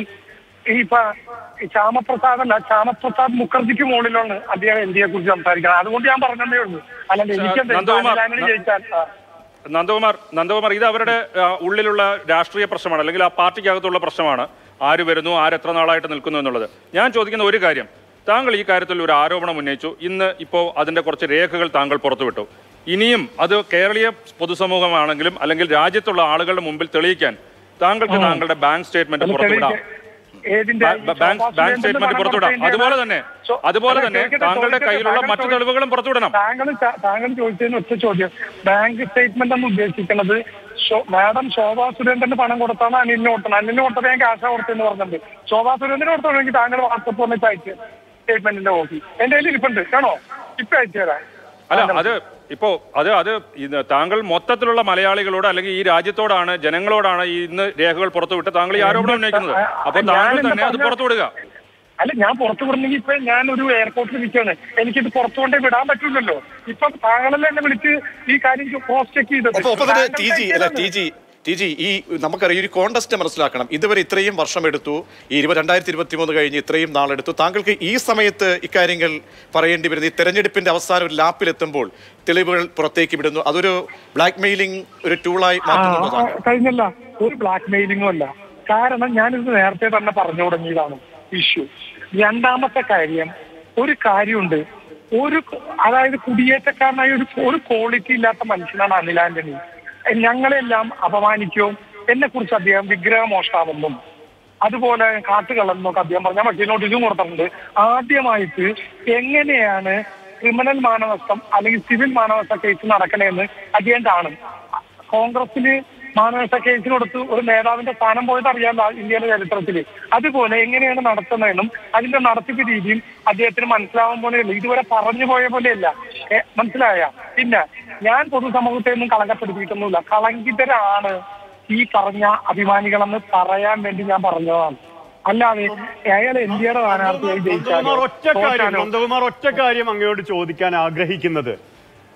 ശ്യാമപ്രസാദ് മുഖർജിക്ക് മുകളിലാണ് അദ്ദേഹം NDA കുറിച്ച് സംസാരിക്കുന്നത്. അതുകൊണ്ട് ഞാൻ പറഞ്ഞതേ ഉള്ളൂ. അല്ലാണ്ട് എനിക്ക് ജയിച്ചാൽ നന്ദകുമാർ ഇത് അവരുടെ ഉള്ളിലുള്ള രാഷ്ട്രീയ പ്രശ്നമാണ്, അല്ലെങ്കിൽ ആ പാർട്ടിക്കകത്തുള്ള പ്രശ്നമാണ്. ആര് വരുന്നു, ആരെത്ര നാളായിട്ട് നിൽക്കുന്നു എന്നുള്ളത്. ഞാൻ ചോദിക്കുന്ന ഒരു കാര്യം, താങ്കൾ ഈ കാര്യത്തിൽ ഒരു ആരോപണം ഉന്നയിച്ചു. ഇപ്പോൾ അതിന്റെ കുറച്ച് രേഖകൾ താങ്കൾ പുറത്തുവിട്ടു. ഇനിയും അത് കേരളീയ പൊതുസമൂഹമാണെങ്കിലും അല്ലെങ്കിൽ രാജ്യത്തുള്ള ആളുകളുടെ മുമ്പിൽ തെളിയിക്കാൻ താങ്കൾക്ക് താങ്കളുടെ ബാങ്ക് സ്റ്റേറ്റ്മെന്റ് പുറത്തുവിടാം. ബാങ്ക് സ്റ്റേറ്റ്മെന്റ് പുറത്തുവിടാം. അതുപോലെ തന്നെ താങ്കളുടെ കയ്യിലുള്ള മറ്റു തെളിവുകളും പുറത്തുവിടണം. താങ്കൾ ചോദിച്ചതിന് ഒറ്റ ചോദ്യം. ബാങ്ക് സ്റ്റേറ്റ്മെന്റ് എന്ന് ഉദ്ദേശിക്കുന്നത് മാഡം ശോഭാ സുരേന്ദ്രന് പണം കൊടുത്താണ് അനിലിന് കൊടുത്തത്. അനിലിന് കൊടുത്തത് ഞാൻ കാശ കൊടുത്തെന്ന് പറഞ്ഞിട്ടുണ്ട്. ശോഭാ സുരേന്ദ്രന് കൊടുത്തോണെങ്കിൽ താങ്കൾ വാട്സപ്പ് വന്നിട്ട് അയച്ചു സ്റ്റേറ്റ്മെന്റിന്റെ കോപ്പി എന്റെ കയ്യിൽ ഇരിപ്പുണ്ട്. ആണോ? ഇപ്പൊ അയച്ചു തരാം. അത് താങ്കൾ മൊത്തത്തിലുള്ള മലയാളികളോട് അല്ലെങ്കിൽ ഈ രാജ്യത്തോടാണ്, ജനങ്ങളോടാണ് ഇന്ന് രേഖകൾ പുറത്തുവിട്ട് താങ്കൾ ഈ ആരോപണം ഉന്നയിക്കുന്നത്. അപ്പൊ താങ്കൾ തന്നെ അത് പുറത്തുവിടുക. അല്ല, ഞാൻ പുറത്തു വിടണമെങ്കിൽ ഇപ്പൊ ഞാൻ ഒരു എയർപോർട്ടിൽ നിൽക്കുകയാണ്. എനിക്കിത് പുറത്തു കൊണ്ടേ വിടാൻ പറ്റില്ലല്ലോ. ഇപ്പൊ താങ്കളെല്ലാം എന്നെ വിളിച്ച് ഈ കാര്യം ക്രോസ് ചെക്ക് ചെയ്തത്. ഈ നമുക്കറിയാം, ഒരു കോണ്ടസ്റ്റ് മനസ്സിലാക്കണം. ഇതുവരെ ഇത്രയും വർഷം എടുത്തു, ഈ 2023 കഴിഞ്ഞ് ഇത്രയും നാളെടുത്തു. താങ്കൾക്ക് ഈ സമയത്ത് ഇക്കാര്യങ്ങൾ പറയേണ്ടി വരുന്നത് ഈ തെരഞ്ഞെടുപ്പിന്റെ അവസാനം ഒരു ലാപ്പിലെത്തുമ്പോൾ തെളിവുകൾ പുറത്തേക്ക് വിടുന്നു. അതൊരു ബ്ലാക്ക് മെയിലിംഗ് ഒരു ടൂളായി മാറ്റുന്നുണ്ടോ? കഴിഞ്ഞല്ല, ഒരു ബ്ലാക്ക് മെയിലിംഗും അല്ല. കാരണം ഞാനിത് നേരത്തെ തന്നെ പറഞ്ഞു തുടങ്ങിയതാണ് ഇഷ്യൂ. രണ്ടാമത്തെ കാര്യം, ഒരു കാര്യമുണ്ട്. അതായത് കുടിയേറ്റക്കാരനായ ഒരു ക്വാളിറ്റി ഇല്ലാത്ത മനുഷ്യനാണ് അനിൽ ആന്റണി. ഞങ്ങളെല്ലാം അപമാനിക്കും. എന്നെ കുറിച്ച് അദ്ദേഹം വിഗ്രഹമോഷ്ടാവെന്നും അതുപോലെ കാട്ടുകളെന്നൊക്കെ അദ്ദേഹം പറഞ്ഞ പക്ഷേ നോട്ടീസും കൊടുത്തിട്ടുണ്ട്. ആദ്യമായിട്ട് എങ്ങനെയാണ് ക്രിമിനൽ മാനനഷ്ടം അല്ലെങ്കിൽ സിവിൽ മാനനഷ്ട കേസ് നടക്കണേന്ന് അദ്ദേഹം കാണും. കോൺഗ്രസിന് മാനനഷ്ട കേസിന് കൊടുത്ത് ഒരു നേതാവിന്റെ സ്ഥാനം പോയത് അറിയാമല്ലോ ഇന്ത്യയുടെ ചരിത്രത്തിൽ. അതുപോലെ എങ്ങനെയാണ് നടത്തുന്നതെന്നും അതിന്റെ നടത്തിപ്പ് രീതിയും അദ്ദേഹത്തിന് മനസ്സിലാവാൻ പോലെയല്ല. ഇതുവരെ പറഞ്ഞു പോയ പോലെയല്ല. മനസ്സിലായ? പിന്നെ ഞാൻ പൊതുസമൂഹത്തെ ഒന്നും കളങ്കപ്പെടുത്തിയിട്ടൊന്നുമില്ല. കളങ്കിതരാണ് ഈ പറഞ്ഞ അഭിമാനികളെന്ന് പറയാൻ വേണ്ടി ഞാൻ പറഞ്ഞതാണ്. അല്ലാതെ അയാൾ ഇന്ത്യയുടെ സ്ഥാനാർത്ഥിയായി ജയിച്ചാൽ ഒറ്റ കാര്യം അങ്ങയോട് ചോദിക്കാൻ ആഗ്രഹിക്കുന്നത്,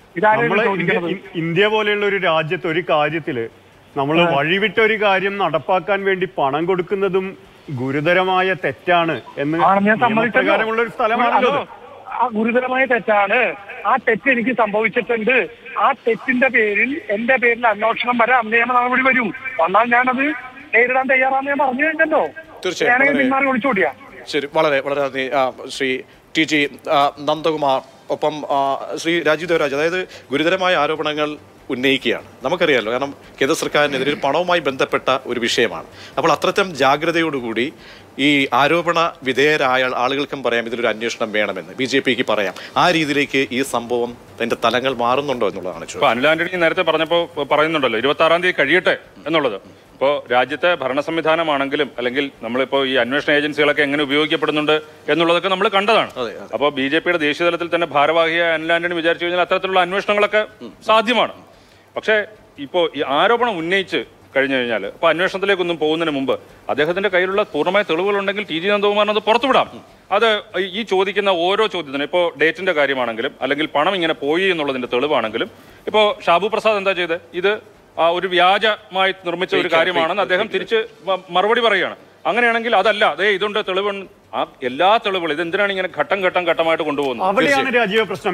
ഇതാരും ചോദിക്കുന്നത്. ഇന്ത്യ പോലെയുള്ള ഒരു രാജ്യത്ത് ഒരു കാര്യത്തില് നമ്മൾ വഴിവിട്ട ഒരു കാര്യം നടപ്പാക്കാൻ വേണ്ടി പണം കൊടുക്കുന്നതും ഗുരുതരമായ തെറ്റാണ് എന്ന് നിയമപ്രകാരമുള്ള ഒരു സ്ഥലമാണല്ലോ. ആ ഗുരുതരമായ തെറ്റാണ്. ആ തെറ്റ് എനിക്ക് സംഭവിച്ചിട്ടുണ്ട്. ആ തെറ്റിന്റെ പേരിൽ എന്റെ പേരിൽ അന്വേഷണം വരാം, നിയമ നടപടി വരും. വന്നാൽ ഞാനത് നേരിടാൻ തയ്യാറാണെന്ന് ഞാൻ പറഞ്ഞു കഴിഞ്ഞല്ലോ. ഞാനെങ്കിൽ പിന്മാറി ഒളിച്ചോടിയാ. ശരി, വളരെ വളരെ നന്ദി ശ്രീ TG നന്ദകുമാർ. ഒപ്പം ശ്രീ രാജീവ് ദേവരാജ്, അതായത് ഗുരുതരമായ ആരോപണങ്ങൾ ഉന്നയിക്കുകയാണ്. നമുക്കറിയാമല്ലോ, കാരണം കേന്ദ്ര സർക്കാരിനെതിരെ പണവുമായി ബന്ധപ്പെട്ട ഒരു വിഷയമാണ്. അപ്പോൾ അത്രയും ജാഗ്രതയോടുകൂടി ഈ ആരോപണ വിധേയരായ ആളുകൾക്കും പറയാം ഇതിലൊരു അന്വേഷണം വേണമെന്ന്, BJPക്ക് പറയാം. ആ രീതിയിലേക്ക് ഈ സംഭവം അതിന്റെ തലങ്ങൾ മാറുന്നുണ്ടോ എന്നുള്ളതാണ്. അനിൽ ആന്റണി നേരത്തെ പറഞ്ഞപ്പോൾ പറയുന്നുണ്ടല്ലോ 26-ാം തീയതി കഴിയട്ടെ എന്നുള്ളത്. ഇപ്പോൾ രാജ്യത്തെ ഭരണ സംവിധാനമാണെങ്കിലും അല്ലെങ്കിൽ നമ്മളിപ്പോൾ ഈ അന്വേഷണ ഏജൻസികളൊക്കെ എങ്ങനെ ഉപയോഗിക്കപ്പെടുന്നുണ്ട് എന്നുള്ളതൊക്കെ നമ്മൾ കണ്ടതാണ്. അപ്പോൾ BJPയുടെ ദേശീയ തലത്തിൽ തന്നെ ഭാരവാഹിയായ അനിൽ ആന്റണി വിചാരിച്ചു കഴിഞ്ഞാൽ അത്തരത്തിലുള്ള അന്വേഷണങ്ങളൊക്കെ സാധ്യമാണ്. പക്ഷേ ഇപ്പോൾ ഈ ആരോപണം ഉന്നയിച്ച് കഴിഞ്ഞു കഴിഞ്ഞാൽ അപ്പോൾ അന്വേഷണത്തിലേക്കൊന്നും പോകുന്നതിന് മുമ്പ് അദ്ദേഹത്തിന്റെ കയ്യിലുള്ള പൂർണ്ണമായ തെളിവുകളുണ്ടെങ്കിൽ TG നന്ദകുമാറിന് അത് പുറത്തുവിടാം. അത് ഈ ചോദിക്കുന്ന ഓരോ ചോദ്യത്തിനും, ഇപ്പോൾ ഡേറ്റിന്റെ കാര്യമാണെങ്കിലും അല്ലെങ്കിൽ പണം ഇങ്ങനെ പോയി എന്നുള്ളതിന്റെ തെളിവാണെങ്കിലും, ഇപ്പോൾ ഷാബു പ്രസാദ് എന്താ ചെയ്തത്, ഇത് ഒരു വ്യാജമായി നിർമ്മിച്ച ഒരു കാര്യമാണെന്ന് അദ്ദേഹം തിരിച്ച് മറുപടി പറയുകയാണ്. അങ്ങനെയാണെങ്കിൽ അതല്ല, അതേ ഇതുണ്ട് തെളിവ്, ആ എല്ലാ തെളിവുകളും ഇതെന്തിനാണ് ഇങ്ങനെ ഘട്ടമായിട്ട് കൊണ്ടുപോകുന്നത്? അവിടെയാണ് രാജീവ പ്രശ്നം.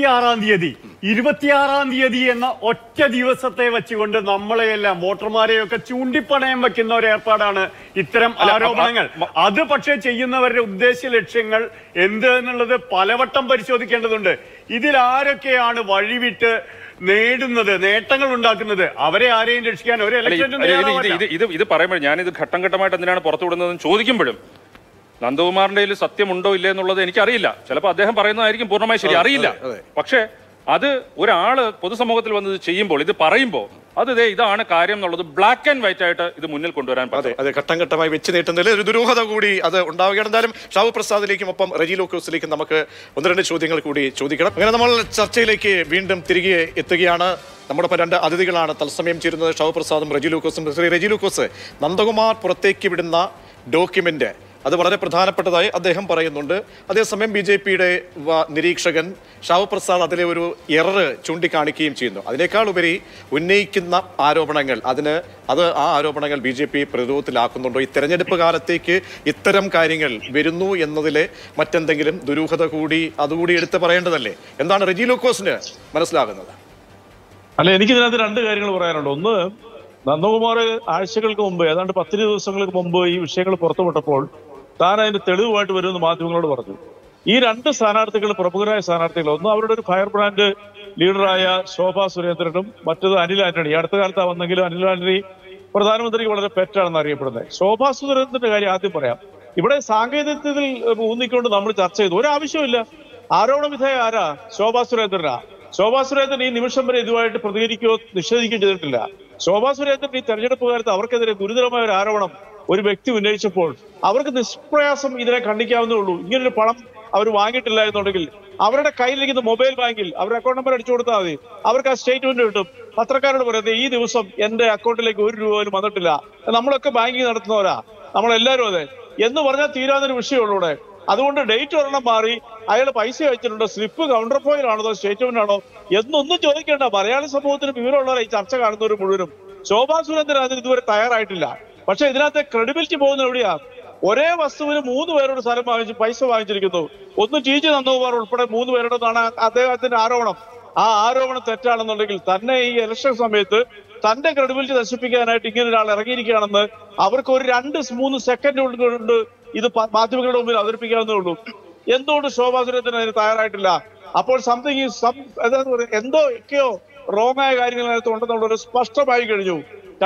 26-ാം തീയതി എന്ന ഒറ്റ ദിവസത്തെ വെച്ചുകൊണ്ട് നമ്മളെയെല്ലാം വോട്ടർമാരെയൊക്കെ ചൂണ്ടിപ്പണയം വെക്കുന്ന ഒരു ഏർപ്പാടാണ് ഇത്തരം ആരോപണങ്ങൾ. അത് പക്ഷേ ചെയ്യുന്നവരുടെ ഉദ്ദേശ ലക്ഷ്യങ്ങൾ എന്ത് എന്നുള്ളത് പലവട്ടം പരിശോധിക്കേണ്ടതുണ്ട്. ഇതിൽ ആരൊക്കെയാണ് വഴിവിട്ട് നേടുന്നത്, നേട്ടങ്ങൾ ഉണ്ടാക്കുന്നത്, അവരെ ആരെയും രക്ഷിക്കാൻ ഒരു ഇത് പറയുമ്പോൾ ഞാനിത് ഘട്ടമായിട്ട് എന്തിനാണ് പുറത്തുവിടുന്നതെന്ന് ചോദിക്കുമ്പോഴും നന്ദകുമാറിന്റെ സത്യമുണ്ടോ ഇല്ലേ എന്നുള്ളത് എനിക്കറിയില്ല. ചിലപ്പോൾ അദ്ദേഹം പറയുന്നതായിരിക്കും പൂർണ്ണമായി ശരി, അറിയില്ല. പക്ഷേ അത് ഒരാള് പൊതുസമൂഹത്തിൽ വന്നത് ചെയ്യുമ്പോൾ, ഇത് പറയുമ്പോൾ അത് ഇതാണ് കാര്യം എന്നുള്ളത് ബ്ലാക്ക് ആൻഡ് വൈറ്റ് ആയിട്ട് ഇത് മുന്നിൽ കൊണ്ടുവരാൻ പറ്റും. അതെ, ഘട്ടമായി വെച്ച് നീട്ടുന്നതിൽ ഒരു ദുരൂഹത കൂടി അത് ഉണ്ടാവുകയാണ്. എന്തായാലും ഷാബു പ്രസാദിലേക്കും ഒപ്പം റെജി ലൂക്കോസിലേക്കും നമുക്ക് 1-2 ചോദ്യങ്ങൾ കൂടി ചോദിക്കണം. അങ്ങനെ നമ്മൾ ചർച്ചയിലേക്ക് വീണ്ടും തിരികെ എത്തുകയാണ്. നമ്മോടൊപ്പം 2 അതിഥികളാണ് തത്സമയം ചേരുന്നത്, ഷാബു പ്രസാദും റെജി ലൂക്കോസും. ശ്രീ റെജി ലൂക്കോസ്, നന്ദകുമാർ പുറത്തേക്ക് വിടുന്ന ഡോക്യുമെന്റ് അത് വളരെ പ്രധാനപ്പെട്ടതായി അദ്ദേഹം പറയുന്നുണ്ട്. അതേസമയം BJPയുടെ നിരീക്ഷകൻ ഷാബു പ്രസാദ് അതിലെ ഒരു എറർ ചൂണ്ടിക്കാണിക്കുകയും ചെയ്യുന്നു. അതിനേക്കാൾ ഉപരി ഉന്നയിക്കുന്ന ആരോപണങ്ങൾ, ആ ആരോപണങ്ങൾ BJP പ്രതിരോധത്തിലാക്കുന്നുണ്ടോ? ഈ തെരഞ്ഞെടുപ്പ് കാലത്തേക്ക് ഇത്തരം കാര്യങ്ങൾ വരുന്നു എന്നതിലെ മറ്റെന്തെങ്കിലും ദുരൂഹത അതുകൂടി എടുത്ത് പറയേണ്ടതല്ലേ? എന്താണ് റെജി ലൂക്കോസിന് മനസ്സിലാകുന്നത്? അല്ല, എനിക്കിതിനകത്ത് 2 കാര്യങ്ങൾ പറയാനുണ്ട്. ഒന്ന്, നന്ദകുമാർ ആഴ്ചകൾക്ക് മുമ്പ്, ഏതാണ്ട് 10 ദിവസങ്ങൾക്ക് മുമ്പ് ഈ വിഷയങ്ങൾ പുറത്തുവിട്ടപ്പോൾ താൻ അതിന്റെ തെളിവുമായിട്ട് വരുമെന്ന് മാധ്യമങ്ങളോട് പറഞ്ഞു. ഈ 2 സ്ഥാനാർത്ഥികൾ പ്രമുഖരായ സ്ഥാനാർത്ഥികൾ, ഒന്ന് അവരുടെ ഒരു ഫയർ ബ്രാൻഡ് ലീഡറായ ശോഭാ സുരേന്ദ്രനും മറ്റത് അനിൽ ആന്റണി. അടുത്ത കാലത്ത് വന്നെങ്കിലും അനിൽ ആന്റണി പ്രധാനമന്ത്രിക്ക് വളരെ പെറ്റാണെന്ന് അറിയപ്പെടുന്നത്. ശോഭാ സുരേന്ദ്രന്റെ കാര്യം ആദ്യം പറയാം. ഇവിടെ സാങ്കേതികത്തിൽ ഊന്നിക്കൊണ്ട് നമ്മൾ ചർച്ച ചെയ്തു. ഒരാവശ്യമില്ല. ആരോപണ വിധേയ ആരാ? ശോഭാ സുരേന്ദ്രനാ. ശോഭാ സുരേന്ദ്രൻ ഈ നിമിഷം വരെ ഇതുമായിട്ട് പ്രതികരിക്കുകയോ നിഷേധിക്കുകയോ ചെയ്തിട്ടില്ല. ശോഭാ സുരേന്ദ്രൻ ഈ തെരഞ്ഞെടുപ്പ് കാലത്ത് അവർക്കെതിരെ ഗുരുതരമായ ഒരു ആരോപണം ഒരു വ്യക്തി ഉന്നയിച്ചപ്പോൾ അവർക്ക് നിഷ്പ്രയാസം ഇതിനെ ഖണ്ഡിക്കാവുന്നേ ഉള്ളൂ. ഇങ്ങനൊരു പണം അവർ വാങ്ങിയിട്ടില്ല എന്നുണ്ടെങ്കിൽ അവരുടെ കയ്യിലിരിക്കുന്ന മൊബൈൽ ബാങ്കിൽ അവരുടെ അക്കൗണ്ട് നമ്പർ അടിച്ചു കൊടുത്താൽ മതി. അവർക്ക് ആ സ്റ്റേറ്റ്മെന്റ് കിട്ടും. പത്രക്കാരോട് പറയുന്നത് ഈ ദിവസം എന്റെ അക്കൗണ്ടിലേക്ക് 1 രൂപ പോലും വന്നിട്ടില്ല. നമ്മളൊക്കെ ബാങ്കിങ് നടത്തുന്നവരാ, നമ്മളെല്ലാവരും അതെ എന്ന് പറഞ്ഞാൽ തീരാവുന്നൊരു വിഷയമുള്ളൂ ഇവിടെ. അതുകൊണ്ട് ഡേറ്റ് ഒരെണ്ണം മാറി അയാൾ പൈസ അയച്ചിട്ടുണ്ടോ, സ്ലിപ്പ് കൗണ്ടർ ഫോയിൽ ആണോ സ്റ്റേറ്റ്മെന്റ് ആണോ എന്നൊന്നും ചോദിക്കേണ്ട. മലയാളി സമൂഹത്തിന് വിവരമുള്ളവരെ ഈ ചർച്ച കാണുന്നവർ മുഴുവനും. ശോഭാ സുരേന്ദ്രൻ അതിന് ഇതുവരെ തയ്യാറായിട്ടില്ല. പക്ഷെ ഇതിനകത്തെ ക്രെഡിബിലിറ്റി പോകുന്നത് എവിടെയാ? ഒരേ വസ്തുവിന് 3 പേരോട് സ്ഥലം പൈസ വാങ്ങിച്ചിരിക്കുന്നു. ഒന്ന് TG നന്ദകുമാർ ഉൾപ്പെടെ 3 പേരോടാണ് അദ്ദേഹത്തിന്റെ ആരോപണം. ആ ആരോപണം തെറ്റാണെന്നുണ്ടെങ്കിൽ തന്നെ ഈ ഇലക്ഷൻ സമയത്ത് തന്റെ ക്രെഡിബിലിറ്റി നശിപ്പിക്കാനായിട്ട് ഇങ്ങനെ ഒരാൾ ഇറങ്ങിയിരിക്കുകയാണെന്ന് അവർക്ക് ഒരു 2-3 സെക്കൻഡ് കൊണ്ട് ഇത് മാധ്യമങ്ങളുടെ മുമ്പിൽ അവതരിപ്പിക്കാവുന്നേ ഉള്ളൂ. എന്തുകൊണ്ട് ശോഭാ സുരേന്ദ്രൻ അതിന് തയ്യാറായിട്ടില്ല? അപ്പോൾ എന്തോ ഒക്കെയോ റോങ് ആയ കാര്യങ്ങൾ അതിനകത്ത് ഉണ്ടെന്നുള്ളൊരു സ്പഷ്ടമായി കഴിഞ്ഞു.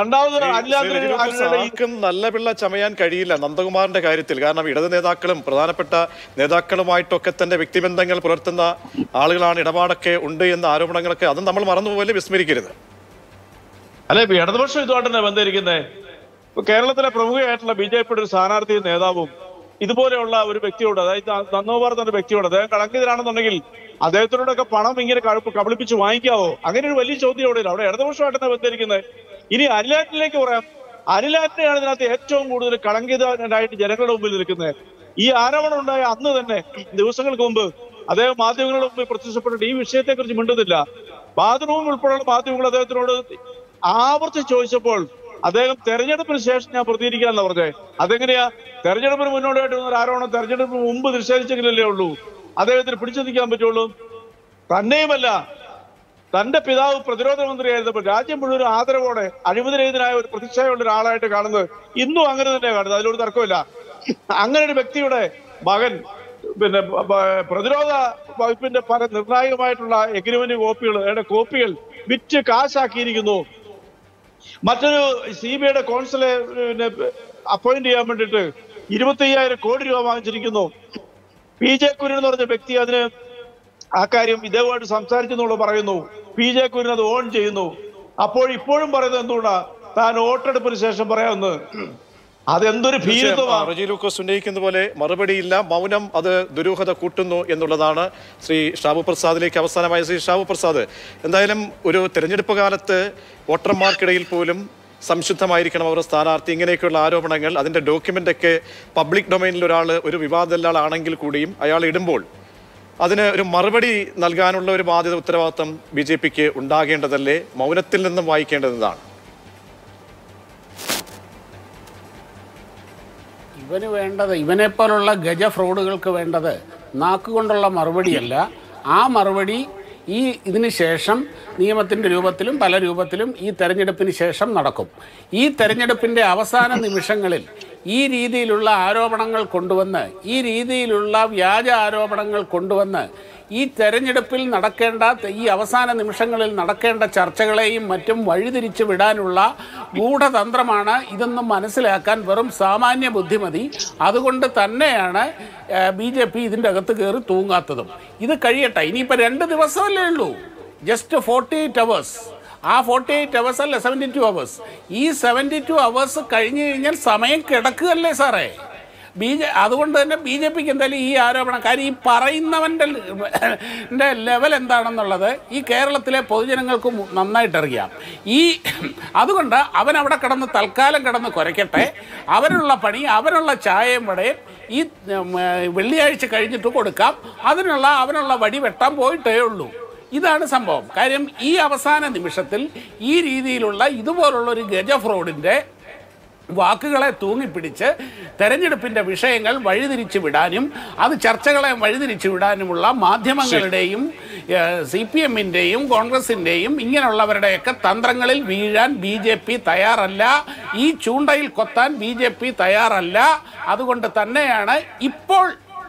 ആർക്കും നല്ല പിള്ള ചമയാൻ കഴിയില്ല നന്ദകുമാറിന്റെ കാര്യത്തിൽ. കാരണം ഇടത് നേതാക്കളും പ്രധാനപ്പെട്ട നേതാക്കളുമായിട്ടൊക്കെ തന്നെ വ്യക്തിബന്ധങ്ങൾ പുലർത്തുന്ന ആളുകളാണ്, ഇടപാടൊക്കെ ഉണ്ട് എന്ന ആരോപണങ്ങളൊക്കെ അതും നമ്മൾ മറന്നുപോലെ വിസ്മരിക്കരുത്. അല്ലെ, ഇടതുപക്ഷം ഇതുമായിട്ട് തന്നെ ബന്ധിരിക്കുന്നത്. ഇപ്പൊ കേരളത്തിലെ പ്രമുഖയായിട്ടുള്ള BJPയുടെ ഒരു സ്ഥാനാർത്ഥിയും നേതാവും ഇതുപോലെയുള്ള ഒരു വ്യക്തിയോട്, അതായത് നന്ദകുമാർ എന്ന വ്യക്തിയോട്, അദ്ദേഹം കളങ്കിതരാണെന്നുണ്ടെങ്കിൽ അദ്ദേഹത്തിനോടൊക്കെ പണം ഇങ്ങനെ കബളിപ്പിച്ച് വാങ്ങിക്കാവോ? അങ്ങനെ ഒരു വലിയ ചോദ്യം അവിടെ അവിടെ ഇടതുപക്ഷമായിട്ട് തന്നെ ബന്ധിരിക്കുന്നത്. ഇനി അനിലാറ്റിലേക്ക് പറയാം. അനിലാറ്റിനെയാണ് ഇതിനകത്ത് ഏറ്റവും കൂടുതൽ കളങ്കിതനായിട്ട് ജനങ്ങളുടെ മുമ്പിൽ നിൽക്കുന്നത്. ഈ ആരോപണം ഉണ്ടായ അന്ന് തന്നെ ദിവസങ്ങൾക്ക് മുമ്പ് അദ്ദേഹം മാധ്യമങ്ങളുടെ മുമ്പിൽ പ്രത്യക്ഷപ്പെട്ടിട്ട് ഈ വിഷയത്തെക്കുറിച്ച് മിണ്ടുന്നില്ല. മാതൃഭൂമി ഉൾപ്പെടെയുള്ള മാധ്യമങ്ങൾ അദ്ദേഹത്തിനോട് ആവർത്തിച്ച് ചോദിച്ചപ്പോൾ അദ്ദേഹം തെരഞ്ഞെടുപ്പിന് ശേഷം ഞാൻ പ്രതികരിക്കാനല്ല പറഞ്ഞത്. അതെങ്ങനെയാ? തെരഞ്ഞെടുപ്പിന് മുന്നോടിയായിട്ട് വന്ന ഒരു ആരോപണം തെരഞ്ഞെടുപ്പിന് മുമ്പ് നിഷേധിച്ചെങ്കിലല്ലേ ഉള്ളൂ അദ്ദേഹത്തിന് പിടിച്ചു നിൽക്കാൻ പറ്റുള്ളൂ. തന്നെയുമല്ല, തന്റെ പിതാവ് പ്രതിരോധ മന്ത്രിയായിരുന്നപ്പോൾ രാജ്യം മുഴുവൻ ആദരവോടെ അഴിമതിരഹിതനായ ഒരു പ്രതിച്ഛായുള്ള ഒരാളായിട്ട് കാണുന്നത് ഇന്നും അങ്ങനെ തന്നെ കാണുന്നത്. അതിലൊരു തർക്കമില്ല. അങ്ങനെ ഒരു വ്യക്തിയുടെ മകൻ പിന്നെ പ്രതിരോധ വകുപ്പിന്റെ പല നിർണായകമായിട്ടുള്ള എഗ്രിമെന്റ് കോപ്പികൾ വിറ്റ് കാശാക്കിയിരിക്കുന്നു. മറ്റൊരു CBIയുടെ കോൺസലെ അപ്പോയിന്റ് ചെയ്യാൻ വേണ്ടിയിട്ട് 25,000 കോടി രൂപ വാങ്ങിച്ചിരിക്കുന്നു. PJ കുര്യൻ എന്ന് പറഞ്ഞ വ്യക്തി അതിന് ആ കാര്യം ഇതേമായിട്ട് സംസാരിച്ചെന്നുള്ളത് പറയുന്നു. PJ കുര്യൻ അത് ഓൺ ചെയ്യുന്നു. ഇപ്പോഴും പറയുന്നത് എന്തുകൊണ്ടാ താൻ വോട്ടെടുപ്പിന് ശേഷം പറയാമെന്ന്? അതെന്തൊരു ഭീരുത്വമാണ്. റജി ലൂക്കോസ് ഉന്നയിക്കുന്ന പോലെ മറുപടിയില്ല, മൗനം അത് ദുരൂഹത കൂട്ടുന്നു എന്നുള്ളതാണ്. ശ്രീ ഷാബു പ്രസാദിലേക്ക് അവസാനമായി. ശ്രീ ഷാബു പ്രസാദ്, എന്തായാലും ഒരു തെരഞ്ഞെടുപ്പ് കാലത്ത് വോട്ടർമാർക്കിടയിൽ പോലും സംശുദ്ധമായിരിക്കണം അവരുടെ സ്ഥാനാർത്ഥി, ഇങ്ങനെയൊക്കെയുള്ള ആരോപണങ്ങൾ, അതിന്റെ ഡോക്യുമെന്റ് ഒക്കെ പബ്ലിക് ഡൊമൈനിൽ ഒരു വിവാദമുള്ളയാളാണെങ്കിൽ കൂടിയും അയാൾ ഇടുമ്പോൾ അതിന് ഒരു മറുപടി നൽകാനുള്ള ഒരു ബാധ്യത, ഉത്തരവാദിത്വം BJPക്ക് ഉണ്ടാകേണ്ടതല്ലേ? മൗനത്തിൽ നിന്നും വായിക്കേണ്ടതാണ്. ഇവന് വേണ്ടത്, ഇവനെപ്പോലുള്ള ഗജ ഫ്രോഡുകൾക്ക് വേണ്ടത് നാക്കുകൊണ്ടുള്ള മറുപടിയല്ല. ആ മറുപടി ഇതിന് ശേഷം നിയമത്തിൻ്റെ രൂപത്തിലും പല രൂപത്തിലും ഈ തെരഞ്ഞെടുപ്പിന് ശേഷം നടക്കും. ഈ തെരഞ്ഞെടുപ്പിൻ്റെ അവസാന നിമിഷങ്ങളിൽ ഈ രീതിയിലുള്ള ആരോപണങ്ങൾ കൊണ്ടുവന്ന്, ഈ രീതിയിലുള്ള വ്യാജ ആരോപണങ്ങൾ കൊണ്ടുവന്ന് ഈ തെരഞ്ഞെടുപ്പിൽ നടക്കേണ്ട, ഈ അവസാന നിമിഷങ്ങളിൽ നടക്കേണ്ട ചർച്ചകളെയും മറ്റും വഴിതിരിച്ചു വിടാനുള്ള ഗൂഢതന്ത്രമാണ് ഇതൊന്നും മനസ്സിലാക്കാൻ വെറും സാമാന്യ ബുദ്ധിമതി. അതുകൊണ്ട് തന്നെയാണ് BJP ഇതിൻ്റെ അകത്ത് കയറി തൂങ്ങാത്തതും. ഇത് കഴിയട്ടെ, ഇനിയിപ്പോൾ 2 ദിവസമല്ലേ ഉള്ളൂ, ജസ്റ്റ് 48 hours. ആ 48 hours അല്ല, 72 hours. ഈ 72 hours കഴിഞ്ഞ് കഴിഞ്ഞാൽ സമയം കിടക്കുകയല്ലേ സാറേ? അതുകൊണ്ട് തന്നെ BJPക്ക് എന്തായാലും ഈ ആരോപണം, കാര്യം ഈ പറയുന്നവൻ്റെ ലെവൽ എന്താണെന്നുള്ളത് ഈ കേരളത്തിലെ പൊതുജനങ്ങൾക്ക് നന്നായിട്ടറിയാം. അതുകൊണ്ട് അവനവിടെ തൽക്കാലം കിടന്ന് കുരയ്ക്കട്ടെ. അവനുള്ള പണി, അവനുള്ള ചായയും വടയും ഈ വെള്ളിയാഴ്ച കഴിഞ്ഞിട്ട് കൊടുക്കാം. അവനുള്ള വടി വെട്ടാൻ പോയിട്ടേ ഉള്ളൂ. ഇതാണ് സംഭവം. കാര്യം ഈ അവസാന നിമിഷത്തിൽ ഈ രീതിയിലുള്ള ഇതുപോലുള്ള ഒരു ഗജ ഫ്രോഡിൻ്റെ വാക്കുകളെ തൂങ്ങിപ്പിടിച്ച് തെരഞ്ഞെടുപ്പിൻ്റെ വിഷയങ്ങൾ വഴിതിരിച്ചു വിടാനും അത് ചർച്ചകളെ വഴിതിരിച്ചു വിടാനുമുള്ള മാധ്യമങ്ങളുടെയും CPMൻ്റെയും കോൺഗ്രസിൻ്റെയും ഇങ്ങനെയുള്ളവരുടെയൊക്കെ തന്ത്രങ്ങളിൽ വീഴാൻ BJP തയ്യാറല്ല. ഈ ചൂണ്ടയിൽ കൊത്താൻ BJP തയ്യാറല്ല. അതുകൊണ്ട് തന്നെയാണ് ഇപ്പോൾ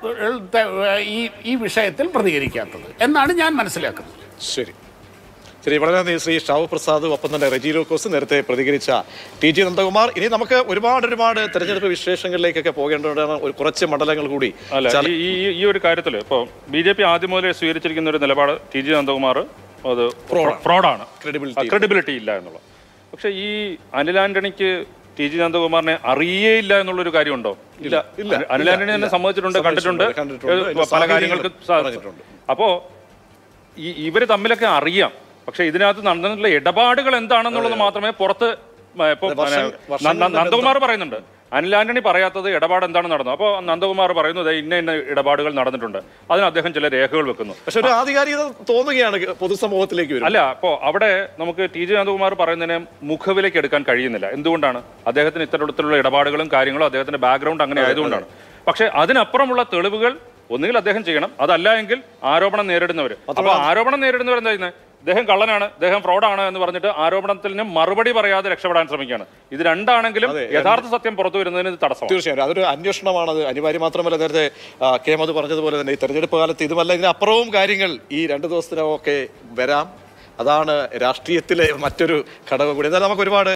ഈ വിഷയത്തിൽ പ്രതികരിക്കാത്തത് എന്നാണ് ഞാൻ മനസ്സിലാക്കുന്നത്. ശരി, വളരെ നന്ദി ശ്രീ ഷാബു പ്രസാദ്. ഒപ്പം തന്നെ റജി ലൂക്കോസ്, നേരത്തെ പ്രതികരിച്ച TG നന്ദകുമാർ. ഇനി നമുക്ക് ഒരുപാട് തെരഞ്ഞെടുപ്പ് വിശേഷങ്ങളിലേക്കൊക്കെ പോകേണ്ടതാണ്. കുറച്ച് മണ്ഡലങ്ങൾ കൂടി. ഈ ഒരു കാര്യത്തിൽ ഇപ്പോൾ BJP ആദ്യം മുതലേ സ്വീകരിച്ചിരിക്കുന്ന ഒരു നിലപാട് TG നന്ദകുമാർ അത് ഫ്രോഡാണ്, ക്രെഡിബിലിറ്റി ഇല്ല എന്നുള്ളത്. പക്ഷെ ഈ അനിൽ ആന്റണിക്ക് TG നന്ദകുമാറിനെ അറിയേയില്ല എന്നുള്ളൊരു കാര്യമുണ്ടോ? ഇല്ല. അനിൽ ആന്റണി തന്നെ സമ്മതിച്ചിട്ടുണ്ട്, കണ്ടിട്ടുണ്ട്, പല കാര്യങ്ങൾക്ക്. അപ്പോ ഇവര് തമ്മിലൊക്കെ അറിയാം. പക്ഷെ ഇതിനകത്ത് നടന്നിട്ടുള്ള ഇടപാടുകൾ എന്താണെന്നുള്ളത് മാത്രമേ പുറത്ത് നന്ദകുമാർ പറയുന്നുണ്ട്. അനിൽ ആന്റണി പറയാത്തത് ഇടപാട് എന്താണ് നടന്നത്. അപ്പോൾ നന്ദകുമാർ പറയുന്നത് ഇന്ന ഇടപാടുകൾ നടന്നിട്ടുണ്ട്, അതിന് അദ്ദേഹം ചില രേഖകൾ വെക്കുന്നു. പക്ഷെ ഒരു ആധികാരികത തോന്നുകയാണ് പൊതുസമൂഹത്തിലേക്ക്. അല്ല, അപ്പോൾ അവിടെ നമുക്ക് TG നന്ദകുമാർ പറയുന്നതിനെ മുഖവിലേക്ക് എടുക്കാൻ കഴിയുന്നില്ല. എന്തുകൊണ്ടാണ്? അദ്ദേഹത്തിന് ഇത്തരത്തിലുള്ള ഇടപാടുകളും കാര്യങ്ങളും അദ്ദേഹത്തിന്റെ ബാക്ക്ഗ്രൗണ്ട് അങ്ങനെ ആയതുകൊണ്ടാണ്. പക്ഷെ അതിനപ്പുറമുള്ള തെളിവുകൾ ഒന്നുകിൽ അദ്ദേഹം ചെയ്യണം, അതല്ല എങ്കിൽ ആരോപണം നേരിടുന്നവർ. അപ്പോൾ ആരോപണം നേരിടുന്നവർ എന്താ ചെയ്യുന്നത്? അദ്ദേഹം കള്ളനാണ്, അദ്ദേഹം ഫ്രോഡാണ് എന്ന് പറഞ്ഞിട്ട് ആരോപണത്തിന് മറുപടി പറയാതെ രക്ഷപ്പെടാൻ ശ്രമിക്കുകയാണ്. ഇത് രണ്ടാണെങ്കിലും യഥാർത്ഥ സത്യം പുറത്തു വരുന്നതിന് തടസ്സം. തീർച്ചയായും അതൊരു അന്വേഷണമാണ്. അത് അനിവാര്യം. മാത്രമല്ല, നേരത്തെ KM പറഞ്ഞതുപോലെ തന്നെ ഈ തെരഞ്ഞെടുപ്പ് കാലത്ത് ഇതുമല്ല ഇതിനപ്പുറവും കാര്യങ്ങൾ ഈ 2 ദിവസത്തിനൊക്കെ വരാം. അതാണ് രാഷ്ട്രീയത്തിലെ മറ്റൊരു ഘടകം കൂടി. എന്നാൽ നമുക്ക് ഒരുപാട്